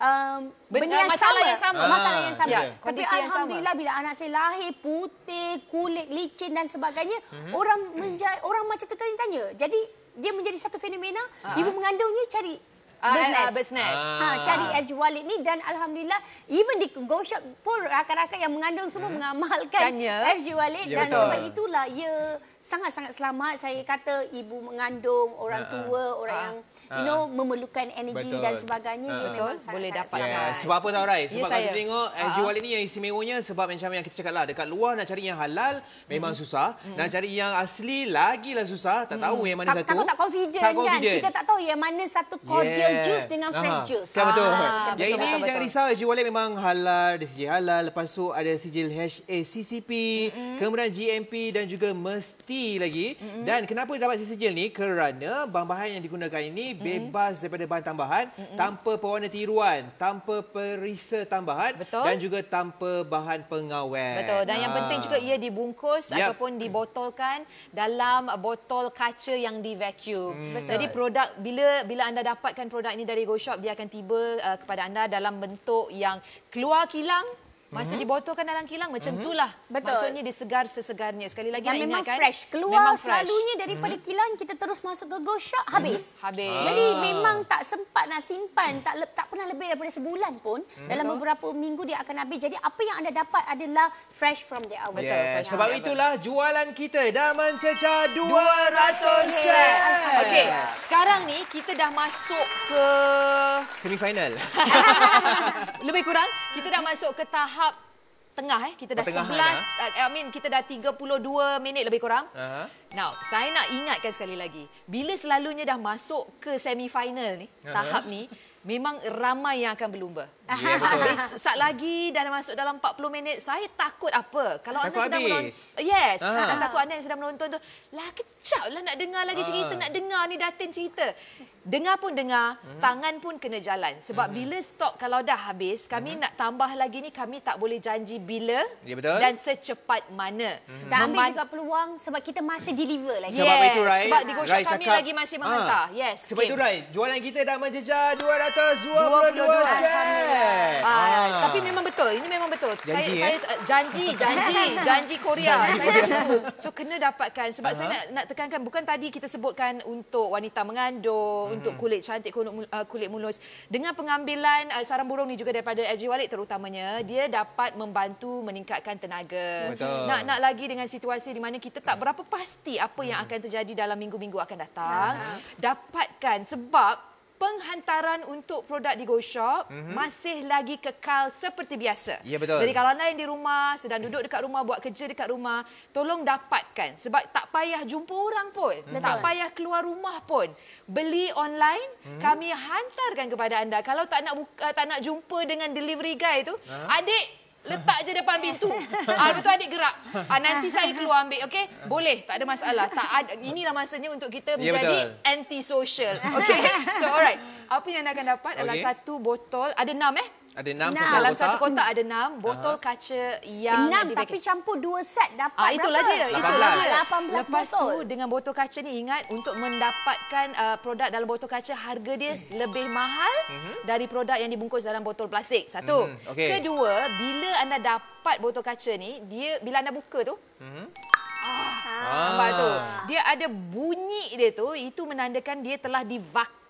masalah yang sama. Tapi alhamdulillah bila anak saya lahir putih, kulit licin dan sebagainya, orang macam tertanya-tanya. Jadi dia menjadi satu fenomena, ibu mengandungnya cari business. Cari FG Walid ni dan alhamdulillah even di Go Shop pun rakan-rakan yang mengandung semua mengamalkan FG Walid dan sebab itulah ia sangat-sangat selamat. Saya kata ibu mengandung, orang tua, orang yang memerlukan energi dan sebagainya memang boleh dapat. Sebab apa tahu Rai? Sebab kalau kita tengok FG Walid ni yang istimewanya sebab macam yang kita cakap lah, dekat luar nak cari yang halal memang susah, nak cari yang asli lagilah susah, tak tahu yang mana satu. Takut tak confident kan. Kita tak tahu yang mana satu cordial juice dengan fresh juice. Kan betul. Yang ini jangan risau, FG Walid memang halal, ada sijil halal, lepas tu ada sijil HACCP, kemudian GMP dan juga mesti lagi. Dan kenapa dapat sijil ni? Kerana bahan-bahan yang digunakan ini bebas daripada bahan tambahan, tanpa pewarna tiruan, tanpa perisa tambahan dan juga tanpa bahan pengawet. Betul. Dan yang penting juga ia dibungkus ataupun dibotolkan dalam botol kaca yang di-vacuum. Jadi produk bila anda dapatkan produk ini dari Go Shop, dia akan tiba kepada anda dalam bentuk yang keluar kilang. Masa dibotolkan dalam kilang macam itulah. Maksudnya dia segar sesegarnya. Sekali lagi dan nak memang ingatkan, fresh. Keluar selalunya daripada kilang kita terus masuk ke Go Shop habis. Jadi memang tak sempat nak simpan, tak pernah lebih daripada sebulan pun. Dalam beberapa minggu dia akan habis. Jadi apa yang anda dapat adalah fresh from the hour. Sebab itulah jualan kita dah mencecah 200 set. Okey, sekarang ni kita dah masuk ke semifinal. Lebih kurang kita dah masuk ke tahap tengah. Kita dah 11, kita dah 32 minit lebih kurang. Now, saya nak ingatkan sekali lagi, bila selalunya dah masuk ke semifinal ni, tahap ni, memang ramai yang akan berlumba. Habis sat lagi dah masuk dalam 40 minit, saya takut apa? Kalau anda sedang menonton, takut anda yang sedang menonton tu, lah kejap lah nak dengar lagi cerita, nak dengar ni Datin cerita. Dengar pun dengar, tangan pun kena jalan. Sebab bila stok kalau dah habis, kami nak tambah lagi ni, kami tak boleh janji bila dan secepat mana. Dan ambil juga peluang sebab kita masih deliver lagi. Sebab itu Rai, sebab di Go Shop kami lagi masih menghantar. Sebab itu Rai, jualan kita dah menjejah 222 set. Tapi memang betul, ini memang betul. Saya janji Korea. So kena dapatkan sebab saya nak tekankan, bukan tadi kita sebutkan untuk wanita mengandung, untuk kulit cantik, kulit mulus. Dengan pengambilan sarang burung ni juga daripada FG Walid terutamanya, dia dapat membantu meningkatkan tenaga. Nak lagi dengan situasi di mana kita tak berapa pasti apa yang akan terjadi dalam minggu-minggu akan datang. Dapatkan sebab penghantaran untuk produk di Go Shop masih lagi kekal seperti biasa. Jadi kalau anda yang di rumah, sedang duduk dekat rumah, buat kerja dekat rumah, tolong dapatkan. Sebab tak payah jumpa orang pun. Tak payah keluar rumah pun. Beli online, kami hantarkan kepada anda. Kalau tak nak jumpa dengan delivery guy tu, adik, letak je depan pintu. Lepas tu adik gerak. Nanti saya keluar ambil, okey? Boleh, tak ada masalah. Inilah masanya untuk kita menjadi anti-social. Okey? So, alright. Apa yang anda akan dapat dalam satu botol, ada 6 Ada 6 dalam satu kotak ada 6 botol kaca yang 6 tapi campur 2 set dapat itulah dia. 18 Lepas tu dengan botol kaca ni, ingat untuk mendapatkan produk dalam botol kaca, harga dia lebih mahal dari produk yang dibungkus dalam botol plastik. Satu. Kedua, bila anda dapat botol kaca ni, dia bila anda buka tu, nampak tu, dia ada bunyi dia tu, itu menandakan dia telah divakum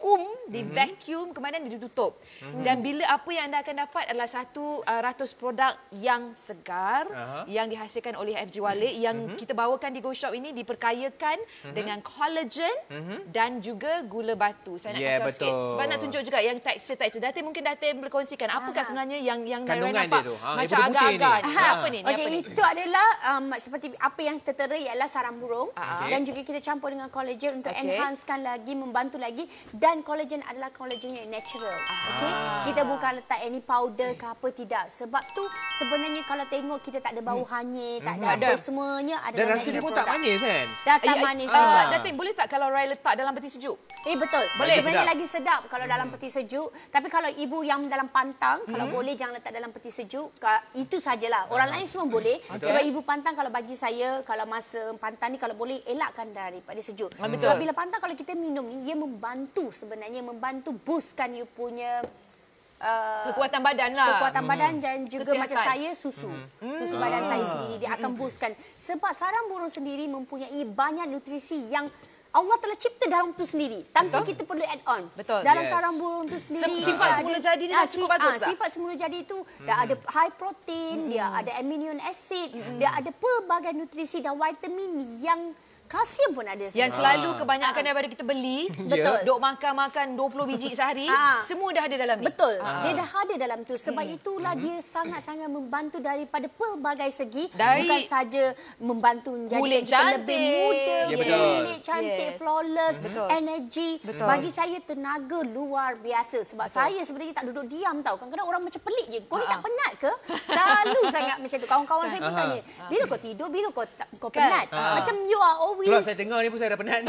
vakum, di vacuum, kemudian ditutup. Dan bila apa yang anda akan dapat adalah 100 produk yang segar, yang dihasilkan oleh FG Walid, yang kita bawakan di Go Shop ini diperkayakan dengan collagen dan juga gula batu. Saya nak kacau sikit. Sebab nak tunjuk juga yang tekstur. Datin mungkin Datin boleh kongsikan. Apakah sebenarnya yang Nairan nampak macam agak-agak ni? Apa ni? Okey, itu adalah seperti apa yang tertera ialah sarang burung dan juga kita campur dengan collagen untuk enhancekan lagi, membantu lagi, dan collagen adalah collagen yang natural. Okey, kita bukan letak any powder ke apa, tidak. Sebab tu sebenarnya kalau tengok kita tak ada bau hanyir, tak ada apa, semuanya adalah natural. Dan rasa dia pun tak manis kan? Tak manis juga. Datin, boleh tak kalau Rai letak dalam peti sejuk? Betul. Boleh. Sebenarnya lagi sedap kalau dalam peti sejuk. Tapi kalau ibu yang dalam pantang, kalau boleh jangan letak dalam peti sejuk. Itu sajalah. Orang lain semua boleh. Sebab ibu pantang kalau bagi saya, kalau masa pantang ni kalau boleh elakkan daripada sejuk. Sebab bila pantang kalau kita minum ni, ia membantu sebenarnya, membantu boostkan you punya kekuatan badan lah. Kekuatan badan dan juga kesihatan. macam saya susu. Susu badan saya sendiri dia akan boostkan. Sebab sarang burung sendiri mempunyai banyak nutrisi yang Allah telah cipta dalam tu sendiri tanpa kita perlu add on. Dalam sarang burung tu sendiri sifat semula jadi dia cukup bagus tak? Sifat semula jadi itu dah ada high protein, dia ada amino acid, dia ada pelbagai nutrisi dan vitamin yang kalsium pun ada. Yang selalu kebanyakan daripada kita beli, duk makan 20 biji sehari, semua dah ada dalam ni. Betul. Dia dah ada dalam tu. Sebab itulah dia sangat-sangat membantu daripada pelbagai segi. Bukan saja membantu menjadi kita lebih muda, kulit cantik, flawless, energy. Bagi saya tenaga luar biasa. Sebab saya sebenarnya tak duduk diam tau. Kadang-kadang orang macam pelik je. Kau ni tak penat ke? Selalu sangat macam tu. Kawan-kawan saya pun tanya, bila kau tidur, bila kau penat? Macam you are always. Kalau saya dengar ni pun saya dah penat ni.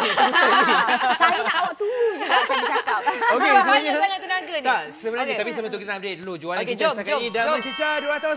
Saya nak awak tunggu juga saya bercakap. Okey, banyak sangat tenaga ni. Tak, sebenarnya tapi sebelum tu kita nak update dulu. Jualan kita setakat ini dah mencecah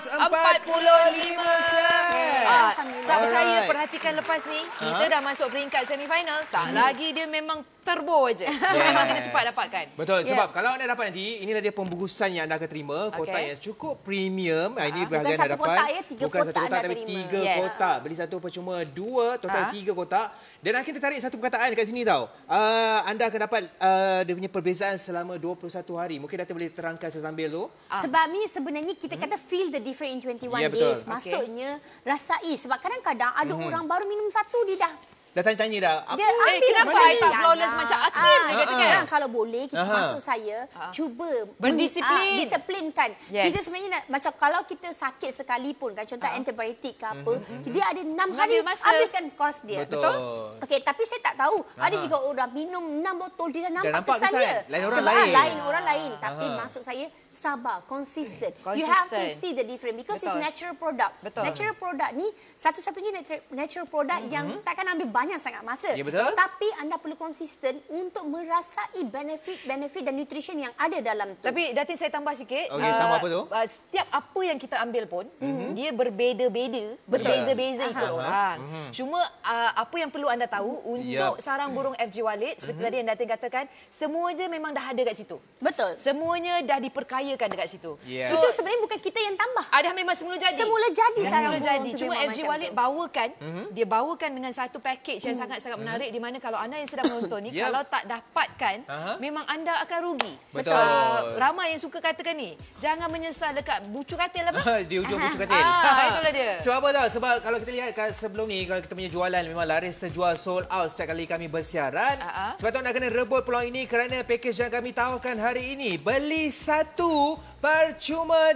245 sen. Tak percaya, perhatikan lepas ni, kita dah masuk peringkat semifinal. Tak lagi dia memang turbo aja. Memang kena cepat dapatkan. Betul, sebab kalau anda dapat nanti, inilah dia pembungkusan yang anda akan terima. Kotak yang cukup premium. Ini bahagian anda dapat. Kotak, ya, 3 bukan satu kotak, tapi terima. 3 kotak. Beli satu percuma 2, total 3 kotak. Dan akan tertarik satu perkataan dekat sini tau. Anda akan dapat dia punya perbezaan selama 21 hari. Mungkin Dato' boleh terangkan sesambil tu. Sebab ni sebenarnya kita kata feel the difference in 21 days. Maksudnya rasai. Sebab kadang-kadang ada orang baru minum satu dia dah tanya-tanya dah. Dia ambil kenapa tak flawless macam Akim dia katakan? Kalau boleh kita maksud saya cuba berdisiplin. Disiplinkan. Kita sebenarnya macam kalau kita sakit sekalipun kan contoh antibiotik ke apa, dia ada 6 hari habiskan kos dia. Betul. Okey, tapi saya tak tahu. Ada juga orang minum 6 botol dia dah nampak kesannya. Lain orang lain. lain. Lain orang lain. Tapi maksud saya sabar, consistent. You have to see the difference because it's natural product. Natural product ni satu-satunya natural product yang takkan ambil banyak sangat masa. Tapi anda perlu konsisten untuk merasai benefit dan nutrition yang ada dalam tu. Tapi Datin saya tambah sikit. Okey, tambah apa tu? Setiap apa yang kita ambil pun dia berbeza-beza, berbeza-beza ikut orang. Cuma apa yang perlu anda tahu untuk sarang burung FG Walid seperti tadi yang Datin katakan, semua je memang dah ada kat situ. Betul. Semuanya dah diperkayakan dekat situ. So itu sebenarnya bukan kita yang tambah. Ada memang semula jadi. Semula jadi sarang burung tu. Cuma FG Walid bawakan, dia bawakan dengan satu package yang sangat-sangat menarik di mana kalau anda yang sedang menonton ni kalau tak dapatkan memang anda akan rugi. Betul. Ramai yang suka katakan ni, jangan menyesal dekat bucu katil apa? Di ujung bucu katil. Itulah dia. Sebab apa tahu? Sebab kalau kita lihat sebelum ni kalau kita punya jualan memang laris terjual sold out setiap kali kami bersiaran. Sebab tu anda kena rebut peluang ini kerana pakej yang kami tawarkan hari ini. Beli satu percuma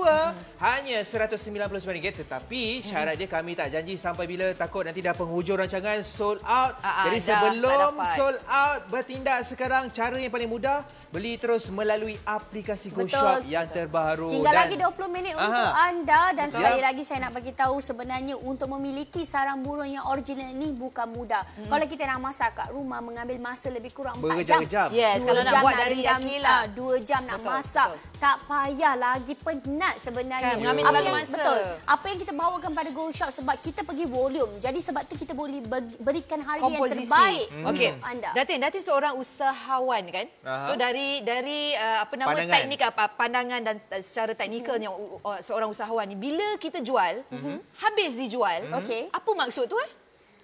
2 hanya RM199. Tetapi syarat dia kami tak janji sampai bila, takut nanti dah penghujung rancangan sold out. Jadi sebelum sold out, bertindak sekarang. Cara yang paling mudah, beli terus melalui aplikasi Go Shop yang terbaru. Tinggal lagi 20 minit untuk anda. Dan sekali lagi saya nak bagi tahu sebenarnya untuk memiliki sarang burung yang original ni bukan mudah. Kalau kita nak masak kat rumah mengambil masa lebih kurang 4 jam. Yes, kalau nak buat dari asli lah 2 jam nak masak. Tak payah lagi, penat sebenarnya. Mengambil masa. Betul. Apa yang kita bawakan pada Go Shop sebab kita pergi volume. Jadi sebab tu kita boleh berikan harga yang terbaik untuk anda. Datin seorang usahawan kan? So dari apa nama teknik pandangan dan secara teknikalnya seorang usahawan ni, bila kita jual habis dijual, apa maksud tu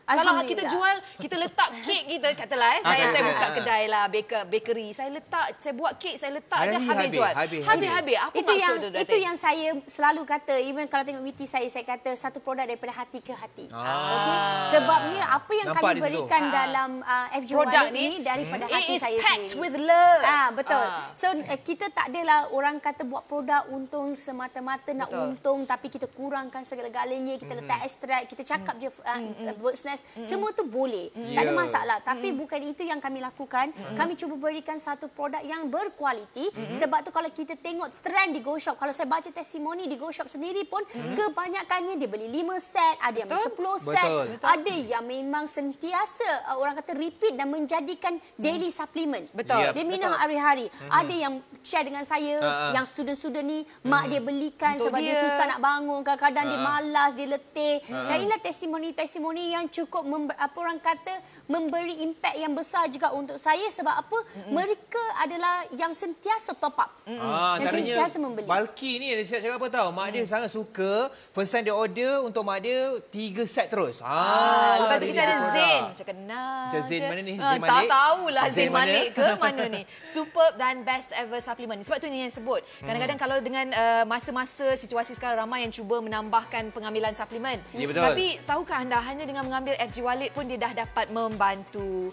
Kalau kita jual, kita letak kek kita, katalah saya buka kedai lah, bakery. Saya buat kek, saya letak je habis jual. Habis. Apa maksud tu? Itu yang saya selalu kata, even kalau tengok VT saya kata satu produk daripada hati ke hati. Okay? Sebabnya apa yang kami berikan dalam FG Wallet ini daripada hati saya sendiri. It is packed with love. Betul. So kita tak adalah orang kata buat produk untung semata-mata nak untung, tapi kita kurangkan segala-galanya, kita letak ekstrak, kita cakap je bird's nest, semua tu boleh. Tak ada masalah. Tapi bukan itu yang kami lakukan. Kami cuba berikan satu produk yang berkualiti. Sebab tu kalau kita tengok trend di Go Shop, kalau saya baca testimoni di Go Shop sendiri pun, kebanyakannya dia beli 5 set, ada yang beli 10 set, ada yang memang sentiasa orang kata repeat dan menjadikan daily supplement. Betul. Dia minum hari-hari. Ada yang share dengan saya, yang student-student ni, mak dia belikan sebab dia susah nak bangun, kadang-kadang dia malas, dia letih. Dan inilah testimoni-testimoni yang cukup orang kata memberi impak yang besar juga untuk saya. Sebab apa? Mereka adalah yang sentiasa top up. Yang sentiasa membeli. Balki ni, dia cakap apa tahu? Mak dia sangat suka, first time dia order untuk mak dia 3 set terus. Lepas tu kita ada Zain. Macam kenal. Zain mana ni? Zain Malik? Tak tahulah Zain Malik ke mana ni. Superb dan best ever supplement. Sebab tu ni yang sebut. Kadang-kadang kalau dengan masa-masa situasi sekarang, ramai yang cuba menambahkan pengambilan suplemen. Ya, betul. Tapi tahukah anda, hanya dengan mengambil FG Wallet pun dia dah dapat membantu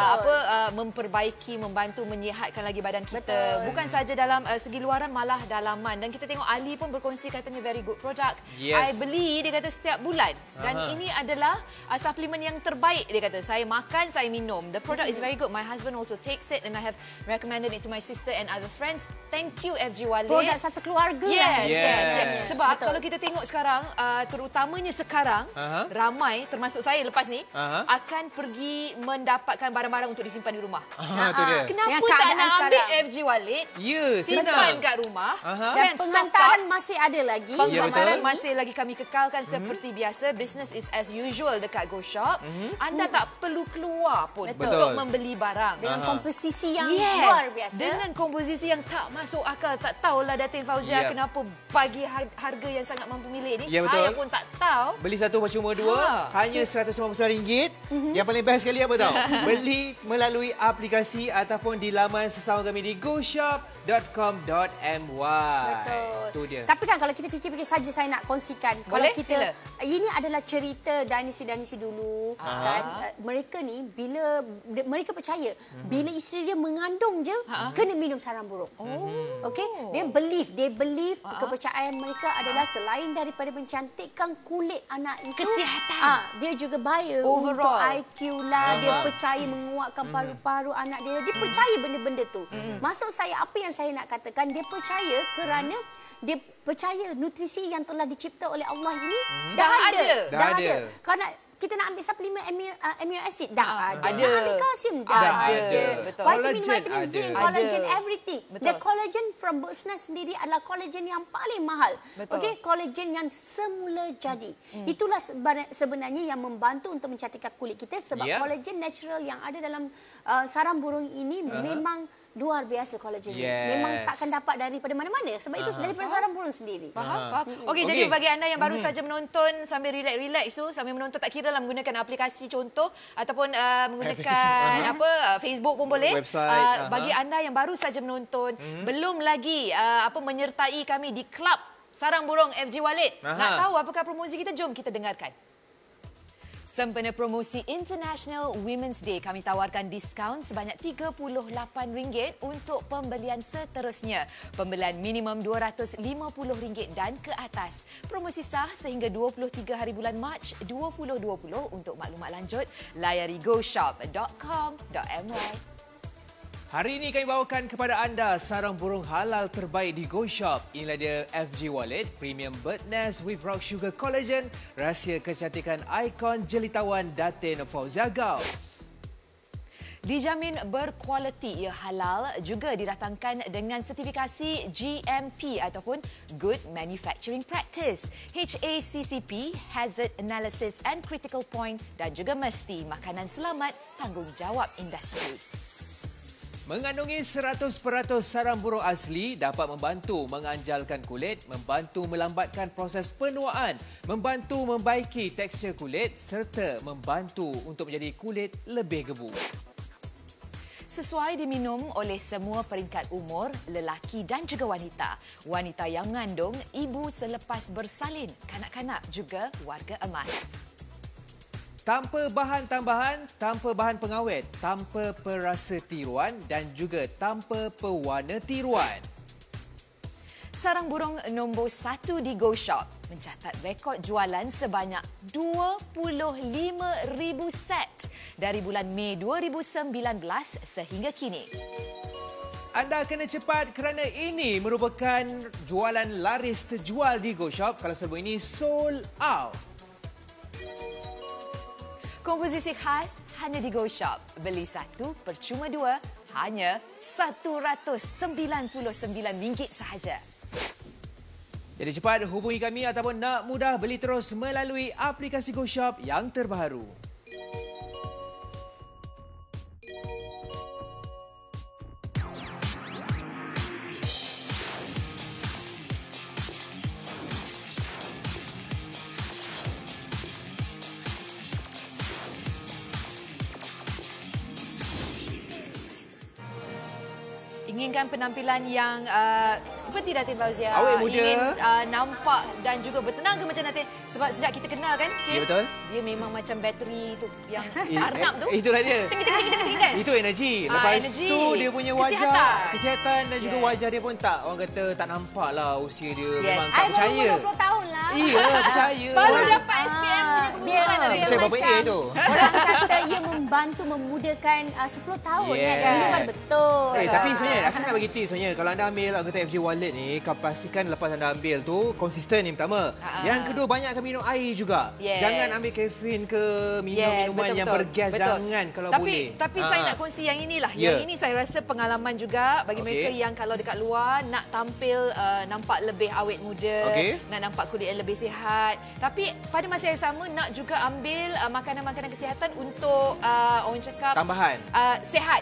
memperbaiki, membantu menyihatkan lagi badan kita. Bukan saja dalam segi luaran, malah dalaman. Dan kita tengok Ali pun berkongsi katanya very good product. I beli, dia kata setiap bulan. Dan ini adalah suplemen yang terbaik, dia kata. Saya makan, saya minum. The product is very good. My husband also takes it and I have recommended it to my sister and other friends. Thank you FG Wallet. Produk satu keluarga. Yes. Sebab kalau kita tengok sekarang, terutamanya sekarang, ramai termasuk saya lepas ni akan pergi mendapatkan barang-barang untuk disimpan di rumah. Kenapa tak nak ambil FG Wallet? Simpan kat rumah. Dan penghantaran masih ada lagi. Penghantaran masih lagi kami kekalkan seperti biasa. Business is as usual dekat Go Shop. Anda tak perlu keluar pun untuk membeli barang. Dengan komposisi yang luar biasa. Dengan komposisi yang tak masuk akal. Tak tahulah Datin Fauzia kenapa bagi harga yang sangat mampu milik ni. Saya pun tak tahu. Beli satu cuma 2, hanya RM150. Yang paling best sekali apa tahu? Beli melalui aplikasi ataupun di laman sesama kami di goshop.com.my. Betul. Itu dia. Tapi kan kalau kita fikir-fikir saja, saya nak kongsikan. Boleh? Kalau kita ini adalah cerita dinasti-dinasti dulu kan. Mereka ni bila mereka percaya bila isteri dia mengandung je kena minum sarang burung. Okey? They believe kepercayaan mereka adalah selain daripada mencantikkan kulit anak itu, kesihatan. Dia juga baik untuk IQ lah. Dia percaya menguatkan paru-paru anak dia. Dia percaya benda-benda tu. Maksud saya, apa yang saya nak katakan, dia percaya kerana dia percaya nutrisi yang telah dicipta oleh Allah ini dah ada. Kerana kita nak ambil suplemen amino acid dah ada. Nak ambil kalsium dah ada. Vitamin zinc, collagen, everything. The collagen from bird's nest sendiri adalah collagen yang paling mahal. Okey, collagen yang semula jadi. Itulah sebenarnya yang membantu untuk mencantikkan kulit kita, sebab collagen natural yang ada dalam sarang burung ini memang luar biasa collagen. Memang takkan dapat daripada mana-mana, sebab itu daripada sarang burung sendiri. Faham. Okey, jadi bagi anda yang baru saja menonton sambil relax tu, sambil menonton, tak kira lah menggunakan aplikasi contoh ataupun menggunakan Facebook pun boleh. Website. Bagi anda yang baru saja menonton, belum lagi menyertai kami di klub Sarang Burung FG Wallet. Nak tahu apakah promosi kita? Jom kita dengarkan. Sempena promosi International Women's Day, kami tawarkan diskaun sebanyak RM38 untuk pembelian seterusnya. Pembelian minimum RM250 dan ke atas. Promosi sah sehingga 23 hari bulan Mac 2020. Untuk maklumat lanjut, layari goshop.com.my. Hari ini kami bawakan kepada anda sarang burung halal terbaik di Go Shop. Inilah dia FG Wallet Premium Bird Nest with Rock Sugar Collagen. Rahsia kecantikan ikon jelitawan Datin Fauzia Gauss. Dijamin berkualiti, ia halal, juga didatangkan dengan sertifikasi GMP ataupun Good Manufacturing Practice, HACCP, Hazard Analysis and Critical Point, dan juga mesti makanan selamat tanggungjawab industri. Mengandungi 100% sarang burung asli dapat membantu menganjalkan kulit, membantu melambatkan proses penuaan, membantu membaiki tekstur kulit serta membantu untuk menjadi kulit lebih gebu. Sesuai diminum oleh semua peringkat umur, lelaki dan juga wanita. Wanita yang mengandung, ibu selepas bersalin, kanak-kanak juga warga emas. Tanpa bahan tambahan, tanpa bahan pengawet, tanpa perasa tiruan dan juga tanpa pewarna tiruan. Sarang burung nombor 1 di Go Shop mencatat rekod jualan sebanyak 25,000 set dari bulan Mei 2019 sehingga kini. Anda kena cepat kerana ini merupakan jualan laris terjual di Go Shop. Kalau sebelum ini sold out. Komposisi khas hanya di Go Shop. Beli satu percuma dua hanya RM199 sahaja. Jadi cepat hubungi kami ataupun nak mudah beli terus melalui aplikasi Go Shop yang terbaru. Inginkan penampilan yang seperti Datin Fauzia. Awet muda. Ingin nampak dan juga bertenaga macam Datin. Sebab sejak kita kenal kan, Ya, betul. dia memang macam bateri tu yang arnab tu. Itulah dia. Tinggi kan? Itu energi. Lepas energi. tu dia punya wajah, kesihatan dan juga Yes. wajah dia pun tak, orang kata tak nampak lah usia dia. Yes. Memang tak I baru percaya. 20 tahun lah. Iya, percaya. Baru dapat SPM punya Dia keputusan dari Saya bapa A tu. Orang kata ia membantu memudahkan 10 tahun Yes. kan. Ini baru betul. Tapi sebenarnya aku nak bagi tips sebenarnya. Kalau anda ambil anggota FG Wallet ni, pastikan lepas anda ambil tu konsisten ni pertama. Yang kedua, banyakkan minum air juga. Yes. Jangan ambil kafein ke minuman yang bergas. Jangan kalau boleh. Tapi saya nak kongsi yang inilah. Ya. Yang ini saya rasa pengalaman juga bagi mereka yang kalau dekat luar nak tampil nampak lebih awet muda, nak nampak kulit yang lebih sihat. Tapi pada masa yang sama nak juga ambil makanan-makanan kesihatan untuk orang cakap Tambahan. sihat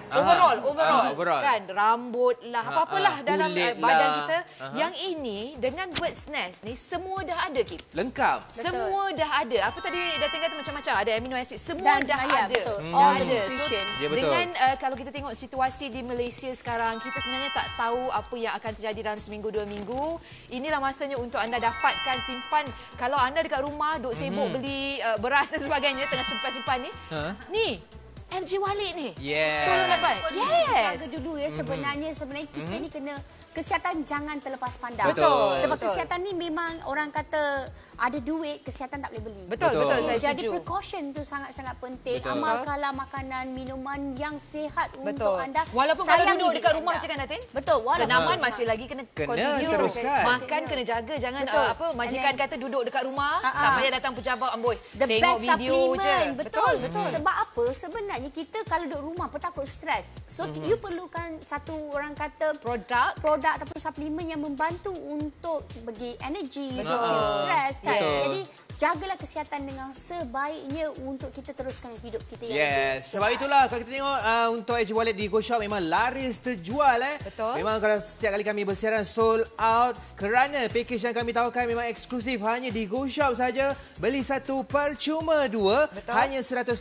overall kan, rambut lah apa-apalah dalam kulit badan lah. kita. Yang ini dengan Bird's Nest ni semua dah ada, Kim. Lengkap. Semua dah ada. Apa tadi Datin kata macam-macam, ada amino acid, semua Dan dah ya, ada. betul. Dah All ada. nutrition. Ya, betul. Dengan kalau kita tengok situasi di Malaysia sekarang, kita sebenarnya tak tahu apa yang akan terjadi dalam seminggu 2 minggu. Inilah masanya untuk anda dapatkan simpan. Kalau anda dekat rumah duk sibuk beli beras dan sebagainya, tengah simpan-simpan ni. Ni FG Wallet ni. Yes. Tolong dapat. Jaga dulu ya sebenarnya kita ni kena kesihatan jangan terlepas pandang. Betul. Sebab Betul. kesihatan ni memang orang kata ada duit kesihatan tak boleh beli. Betul, saya Jadi setuju. precaution tu sangat-sangat penting. Betul. Amalkanlah makanan, minuman yang sihat Betul. untuk anda. Walaupun kalau Sayangi duduk diri dekat rumah anda. je kan Datin. Betul. Senaman masih lagi kena continue. teruskan. Makan kena jaga, jangan Betul. majikan kata duduk dekat rumah, tak payah datang pejabat amboi. The Tengok best video je. supplement. Betul. Sebab apa? Sebenarnya kita kalau duduk rumah pun takut stres. So you perlukan satu orang kata produk ataupun suplemen yang membantu untuk bagi energi, stres kan. Betul. Jadi jagalah kesihatan dengan sebaiknya untuk kita teruskan hidup kita yang lebih Sebab itulah kalau kita tengok untuk FG Wallet di Go Shop memang laris terjual. Betul. Memang kalau setiap kali kami bersiaran sold out kerana package yang kami tawarkan memang eksklusif hanya di Go Shop saja. Beli satu percuma dua hanya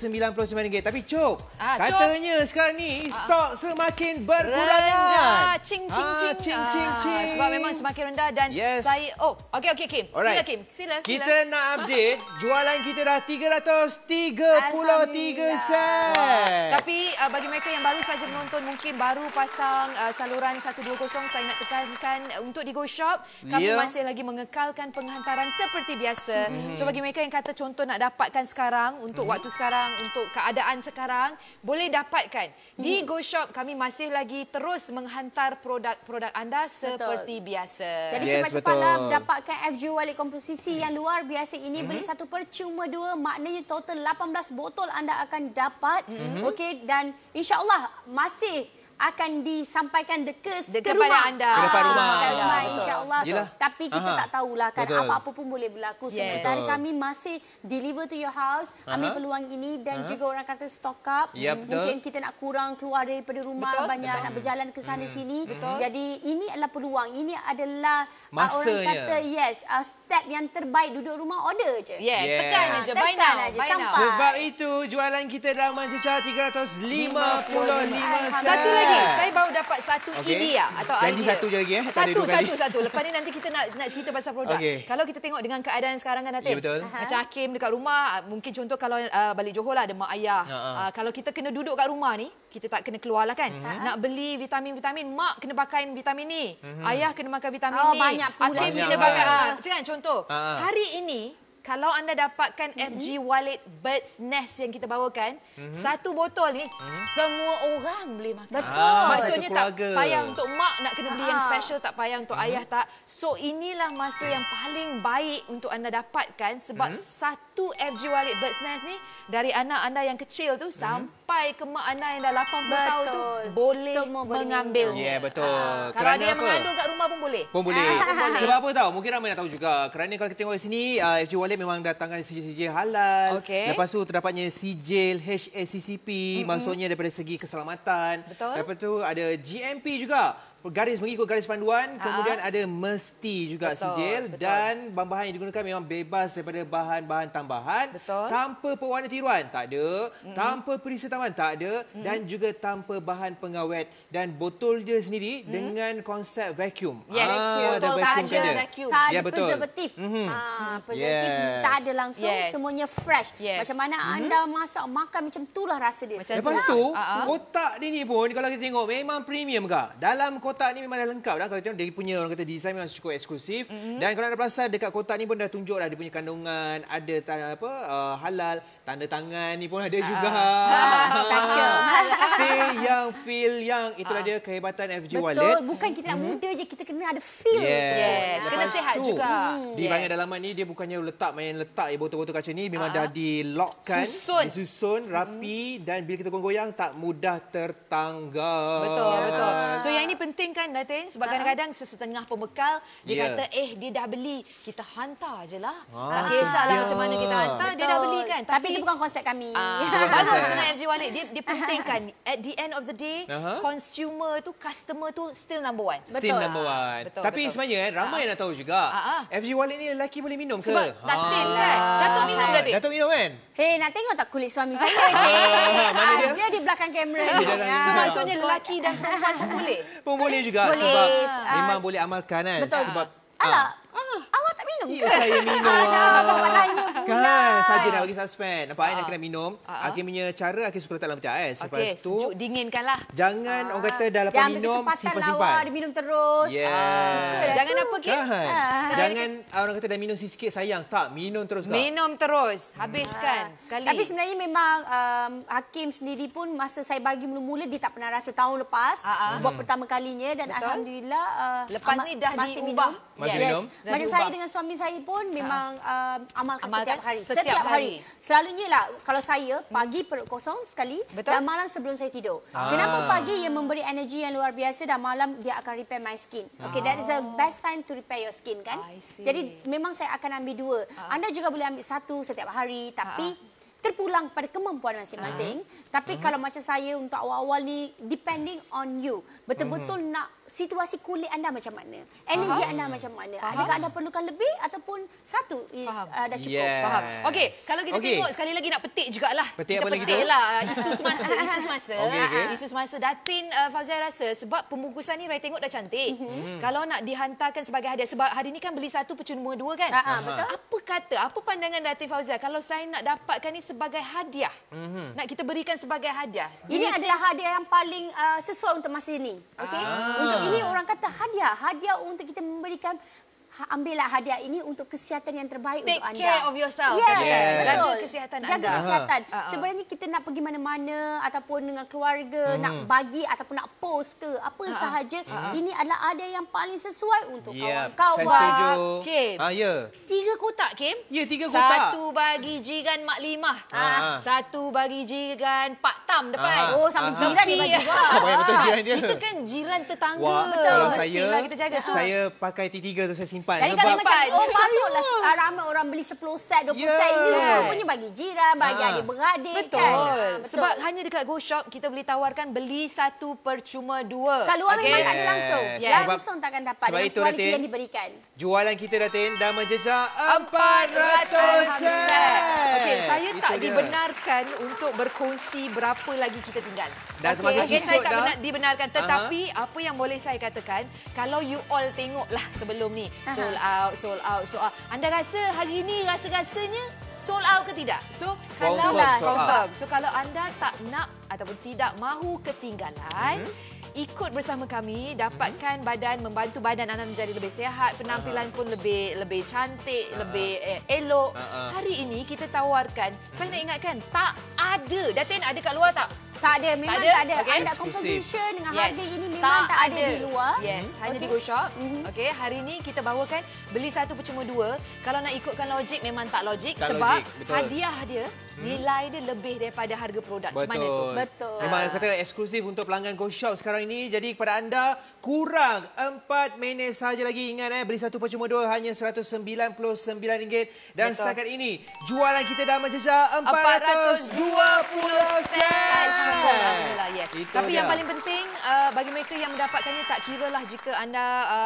RM199. Tapi Cop, katanya sekarang ni stok semakin berkurangan. Rendah. Cing. Sebab memang semakin rendah dan saya... Okey Kim. Sila Kim. Sila. Kita nak update jualan kita dah 333 sen. Tapi bagi mereka yang baru saja menonton, mungkin baru pasang saluran 120, saya nak tekankan untuk di Go Shop, kami masih lagi mengekalkan penghantaran seperti biasa. So bagi mereka yang kata contoh nak dapatkan sekarang, untuk waktu sekarang, untuk keadaan sekarang, boleh dapatkan. Di Go Shop kami masih lagi terus menghantar produk-produk anda seperti biasa. Jadi cepat-cepatlah dapatkan FG Wallet komposisi yang luar biasa ini. Beli satu percuma dua, maknanya total 18 botol anda akan dapat. Okey, dan insya-Allah masih akan disampaikan ke dekat rumah. anda. Ke depan rumah. InsyaAllah. Tapi kita tak tahulah kan apa-apa pun boleh berlaku. Sementara kami masih deliver to your house, ambil peluang ini dan juga orang kata stock up. Mungkin kita nak kurang keluar daripada rumah, banyak nak berjalan ke sana sini. Jadi ini adalah peluang. Ini adalah orang kata step yang terbaik, duduk rumah order je. Tekan aja, buy now. Sebab itu jualan kita dalam Mancuca 355 sen. Satu lagi, saya baru dapat satu idea atau janji idea. satu je lagi Satu. Lepas ni nanti kita nak cerita pasal produk. Kalau kita tengok dengan keadaan sekarang kan Datin. Macam Hakim dekat rumah, mungkin contoh kalau balik Johor lah ada mak ayah. Kalau kita kena duduk kat rumah ni, kita tak kena keluar lah kan. Nak beli vitamin-vitamin, mak kena pakai vitamin ni. Ayah kena makan vitamin ni. Banyak pula. Hakim kena pakai. Contoh, hari ini kalau anda dapatkan FG Wallet Bird's Nest yang kita bawakan, satu botol ni semua orang boleh makan. Betul. Maksudnya tak payah untuk mak nak kena beli yang special, tak payah untuk ayah tak. So inilah masa yang paling baik untuk anda dapatkan sebab satu FG Wallet Bird's Nest ni dari anak anda yang kecil tu sampai ke mak anda yang dah 80 tahun tu boleh mengambil. Betul. Kalau dia mengandung kat rumah pun boleh. Sebab apa tahu? Mungkin ramai nak tahu juga. Kerana kalau kita tengok di sini, FG Wallet memang datangkan sijil-sijil halal. Lepas tu terdapatnya sijil HACCP, maksudnya daripada segi keselamatan. Lepas tu ada GMP juga. Mengikut garis panduan, kemudian ada mesti juga sijil dan bahan-bahan yang digunakan memang bebas daripada bahan-bahan tambahan, tanpa pewarna tiruan, tak ada, tanpa perisa taman, tak ada, dan juga tanpa bahan pengawet, dan botol dia sendiri dengan konsep vacuum. Botol tak ada vacuum. Tak ada preservatif. Preservatif tak ada langsung, semuanya fresh. Macam mana anda masak, makan macam itulah rasa dia. Lepas tu, kotak dia ni pun kalau kita tengok memang premium kah? Dalam kotak ni memang dah lengkap dah. Kalau tengok dia punya orang kata design memang cukup eksklusif. Dan kalau anda perasan dekat kotak ni pun dah tunjuk dah dia punya kandungan, ada halal, tanda tangan ni pun ada juga. Special. Stay young, feel young. Itulah dia kehebatan FG Wallet. Betul, bukan kita nak muda je, kita kena ada feel. Kena sihat juga. Di bahagian dalaman ni dia bukannya letak botol-botol kaca ni, memang dah dilockkan, disusun rapi dan bila kita goyang tak mudah tertanggal. Betul. So yang ini penting kan Datin, sebab kadang-kadang sesetengah pembekal dia kata dia dah beli, kita hantar je lah. Tak kisahlah macam mana kita hantar, dia dah beli kan. Tapi itu bukan konsep kami. Bagus dengan FG Wallet, dia pentingkan at the end of the day consumer tu, customer tu still number one. Still number one. Tapi sebenarnya ramai nak tahu juga FG Wallet ni lelaki boleh minum ke? Sebab Datin kan, Datuk minum Datin. Datuk minum kan? Hei, nak tengok tak kulit suami saya? Mana dia? Dia di belakang kamera ni. So maksudnya lelaki dan perempuan pun boleh? Pun boleh juga sebab memang boleh amalkan kan. Betul. Sebab Awak tak minum ke? Ya, saya minum. Bawa tanya pula. Kan, saja nak bagi suspend. Nampak nak kena minum. Hakim punya cara, Hakim suka letak dalam peti ais. Lepas tu, sejuk dinginkanlah. Jangan orang kata dah lepas minum, simpan-simpan. Dia minum terus. Jangan apa ke? Jangan orang kata dah minum sikit sayang. Tak, minum terus. Minum terus. Habiskan sekali. Tapi sebenarnya memang Hakim sendiri pun masa saya bagi mula-mula dia tak pernah rasa tahun lepas. Buat pertama kalinya dan alhamdulillah lepas ni dah masih diubah. Masih minum? Macam saya dengan suami saya pun memang amalkan setiap hari. Selalunya lah kalau saya pagi perut kosong sekali dan malam sebelum saya tidur. Kenapa pagi yang memberi energi yang luar biasa dan malam dia akan repair my skin. Okay, that is the best time to repair your skin kan. Jadi memang saya akan ambil dua. Anda juga boleh ambil satu setiap hari tapi terpulang pada kemampuan masing-masing. Tapi kalau macam saya untuk awal-awal ni depending on you. Betul-betul nak situasi kulit anda macam mana? Energi anda macam mana? Adakah anda perlukan lebih ataupun satu dah cukup? Faham. Okey, kalau kita tengok sekali lagi nak petik jugalah. Petik kita apa lagi tu? petiklah isu semasa, Isu semasa Datin Fauzia rasa sebab pembungkusan ni Rai tengok dah cantik. Kalau nak dihantarkan sebagai hadiah sebab hari ni kan beli satu percuma dua kan? Betul. Apa kata? Apa pandangan Datin Fauzia kalau saya nak dapatkan ni sebagai hadiah? Nak kita berikan sebagai hadiah. Ini adalah hadiah yang paling sesuai untuk masa ini. Okey? Untuk ini orang kata hadiah untuk kita memberikan ambillah hadiah ini untuk kesihatan yang terbaik untuk anda. Take care of yourself. Yes, Jaga betul. kesihatan anda. Jaga kesihatan. Sebenarnya kita nak pergi mana-mana ataupun dengan keluarga, nak bagi ataupun nak post ke apa sahaja, ini adalah hadiah yang paling sesuai untuk kawan-kawan. Saya setuju. Kim. 3 kotak, Kim. Ya, 3 kotak. 1 bagi jiran Mak Limah. 1 bagi jiran Pak Tam depan. Oh, sampai jiran dia bagi juga. Betul jiran dia. Kita kan jiran tetangga. Wah, Betul. kalau Mestilah kita jaga. saya pakai T3 tu saya simpan. Jadi kalau macam patutlah ramai orang beli 10 set, 20 set ini rupanya bagi jiran, bagi adik-beradik kan. Betul. Sebab hanya dekat Go Shop kita boleh tawarkan beli 1 percuma 2. Kalau luar memang tak ada langsung. Langsung takkan dapat sebab dengan itu, kualiti Datin, yang diberikan. Jualan kita, Datin, dah menjejak 400 set. Okey, saya tak dibenarkan untuk berkongsi berapa lagi kita tinggal. Dah termasuk Saya susut tak dah. dibenarkan. Tetapi apa yang boleh saya katakan, kalau you all tengoklah sebelum ni, sold out. Anda rasa hari ni rasa-rasanya sold out ke tidak? So kalau confirm. So kalau anda tak nak ataupun tidak mahu ketinggalan, ikut bersama kami, dapatkan badan, membantu badan anda menjadi lebih sihat, penampilan pun lebih cantik, lebih elok. Hari ini kita tawarkan, saya nak ingatkan, tak ada. Datin, ada kat luar tak? Tak ada, memang tak ada. Okay. Anda composition dengan harga ini memang tak ada di luar. Yes, hanya di Go Shop. Okey, hari ini kita bawakan beli 1 percuma 2. Kalau nak ikutkan logik memang tak logik sebab hadiah dia nilai dia lebih daripada harga produk. Macam mana tu? Betul. Memang kata eksklusif untuk pelanggan Go Shop sekarang ini. Jadi kepada anda kurang 4 minit sahaja lagi. Ingat beli 1 percuma 2 hanya RM199 dan setakat ini jualan kita dah menjejak 420 set. Alhamdulillah, yes. Tapi yang dia. paling penting bagi mereka yang mendapatkannya, tak kiralah jika anda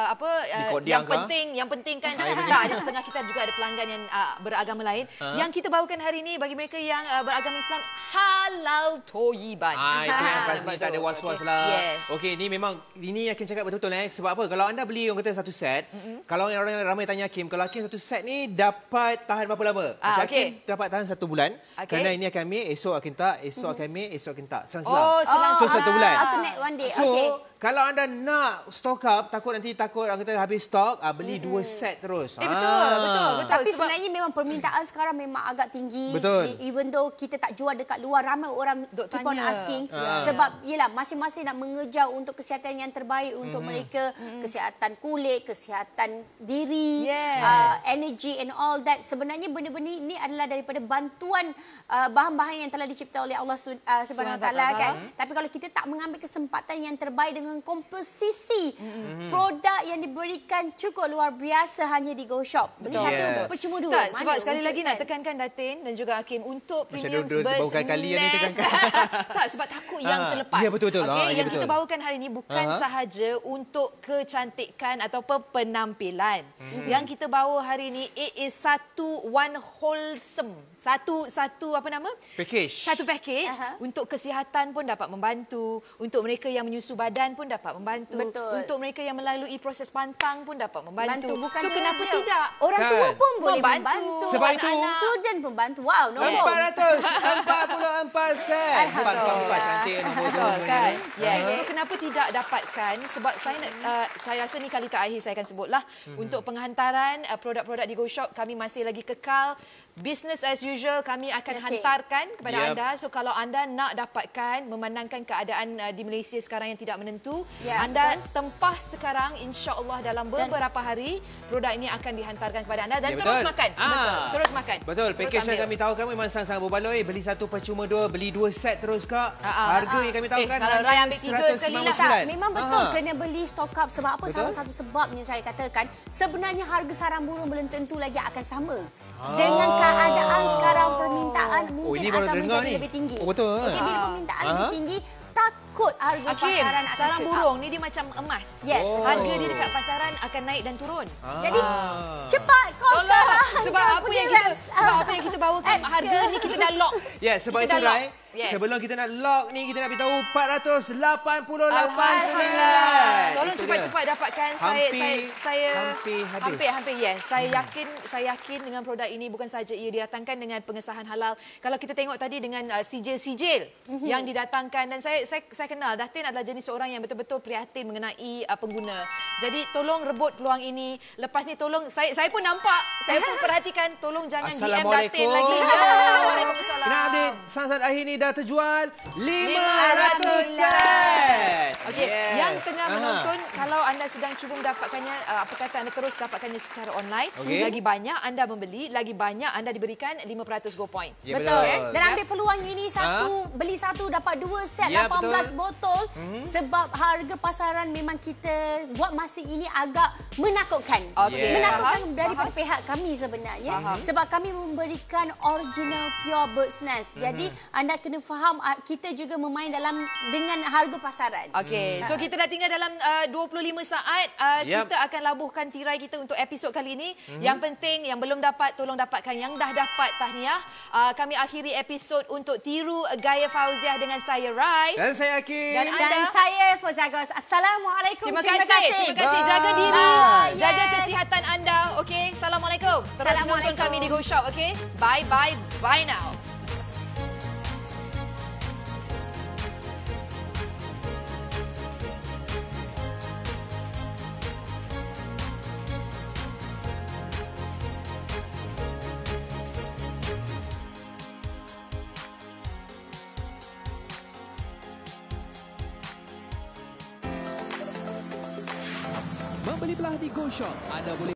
yang penting kan tak ada setengah kita juga ada pelanggan yang beragama lain. Yang kita bawakan hari ini bagi mereka yang beragama Islam, halal toyiban. Itu yang pasti tak ada was-was lah. Yes. Okey, ini akan cakap betul-betul sebab apa? Kalau anda beli orang kata 1 set, kalau orang ramai tanya Hakim, kalau Hakim 1 set ni dapat tahan berapa lama? Macam Hakim dapat tahan 1 bulan. Kerana ini akan ambil, esok akan tak, esok akan ambil, esok akan tak. Selang-selang. So 1 bulan. Alternate one day. So, kalau anda nak stock up, takut orang kata habis stok, beli 2 set terus. Betul. Tapi sebenarnya memang permintaan sekarang memang agak tinggi. Betul. Even though kita tak jual dekat luar, ramai orang keep on asking. Sebab yelah, masing-masing nak mengejar untuk kesihatan yang terbaik untuk mereka. Kesihatan kulit, kesihatan diri, energy and all that. Sebenarnya benda-benda ini adalah daripada bantuan bahan-bahan yang telah dicipta oleh Allah Subhanahu Wa Taala kan. Tapi kalau kita tak mengambil kesempatan yang terbaik dengan komposisi produk yang diberikan cukup luar biasa hanya di Go Shop. Beli 1 percuma 2. Tak, sebab sekali lagi nak tekankan Datin dan juga Hakim untuk premium business. Tak, sebab takut yang terlepas. Ya, betul-betul. Yang kita bawakan hari ini bukan sahaja untuk kecantikan ataupun penampilan. Yang kita bawa hari ini, it is one wholesome. Satu apa nama? Package. Satu package untuk kesihatan pun dapat membantu, untuk mereka yang menyusu badan pun dapat membantu, untuk mereka yang melalui proses pantang pun dapat membantu. So kenapa tidak? Orang tua pun boleh membantu. Sebab itu student pun bantu. Wow, nombor 444 set. 44 cantik nombor tu kan. So kenapa tidak dapatkan? Sebab saya rasa ni kali terakhir saya akan sebutlah untuk penghantaran produk-produk di Go Shop, kami masih lagi kekal. Business as usual, kami akan hantarkan kepada anda. So kalau anda nak dapatkan, memandangkan keadaan di Malaysia sekarang yang tidak menentu, anda tempah sekarang, insya-Allah dalam beberapa hari produk ini akan dihantarkan kepada anda dan terus makan. Terus makan. Betul. Package yang kami tawarkan memang sangat-sangat berbaloi. Beli 1 percuma 2, beli 2 set terus kak. Harga yang kami tawarkan kalau Rai ambil 3 sekali lah tak. Memang betul kena beli stock up. Sebab apa? Salah satu sebabnya saya katakan, sebenarnya harga sarang burung belum tentu lagi akan sama. Dengan keadaan sekarang permintaan mungkin akan menjadi lebih tinggi. Betul. Okey, bila permintaan lebih tinggi, takut harga pasaran akan sarang burung ni dia macam emas. Yes, harga dia dekat pasaran akan naik dan turun. Jadi cepat kau sekarang. Sebab apa yang kita bawakan, harga ni kita dah lock. Ya, sebab itu Rai. Sebelum kita nak lock ni, kita nak beritahu 488 set. Tolong cepat-cepat dapatkan. Saya hampir yes. Saya yakin dengan produk ini bukan saja ia didatangkan dengan pengesahan halal. Kalau kita tengok tadi dengan sijil-sijil yang didatangkan, dan saya saya kenal Datin adalah jenis seorang yang betul-betul prihatin mengenai pengguna. Jadi tolong rebut peluang ini. Lepas ni tolong saya pun nampak, saya pun perhatikan, tolong jangan DM Datin lagi. Waalaikumsalam. Kena update Saat akhir ni dah terjual 500 set. Okey, yang tengah menonton, kalau anda sedang cuba mendapatkannya, apa kata anda terus dapatkannya secara online, lagi banyak anda membeli, lagi banyak anda diberikan 500 Go Points. Ya, betul. Dan ambil peluang ini beli satu dapat 2 set 18 botol sebab harga pasaran memang kita buat masa ini agak menakutkan. Menakutkan daripada pihak kami sebenarnya sebab kami memberikan original pure bird's nest. Jadi anda kena faham kita juga bermain dengan harga pasaran. Okey. So kita dah tinggal dalam 25 saat. Kita akan labuhkan tirai kita untuk episod kali ini. Yang penting yang belum dapat tolong dapatkan, yang dah dapat tahniah. Kami akhiri episod untuk tiru gaya Fauziah dengan saya Rai dan saya Akil dan saya Fozagos. Assalamualaikum. Terima kasih. Jaga diri, jaga kesihatan anda. Okey. Assalamualaikum. Terus menonton kami di Go Shop. Okey. Bye now. Membeli belah di Go Shop, Anda boleh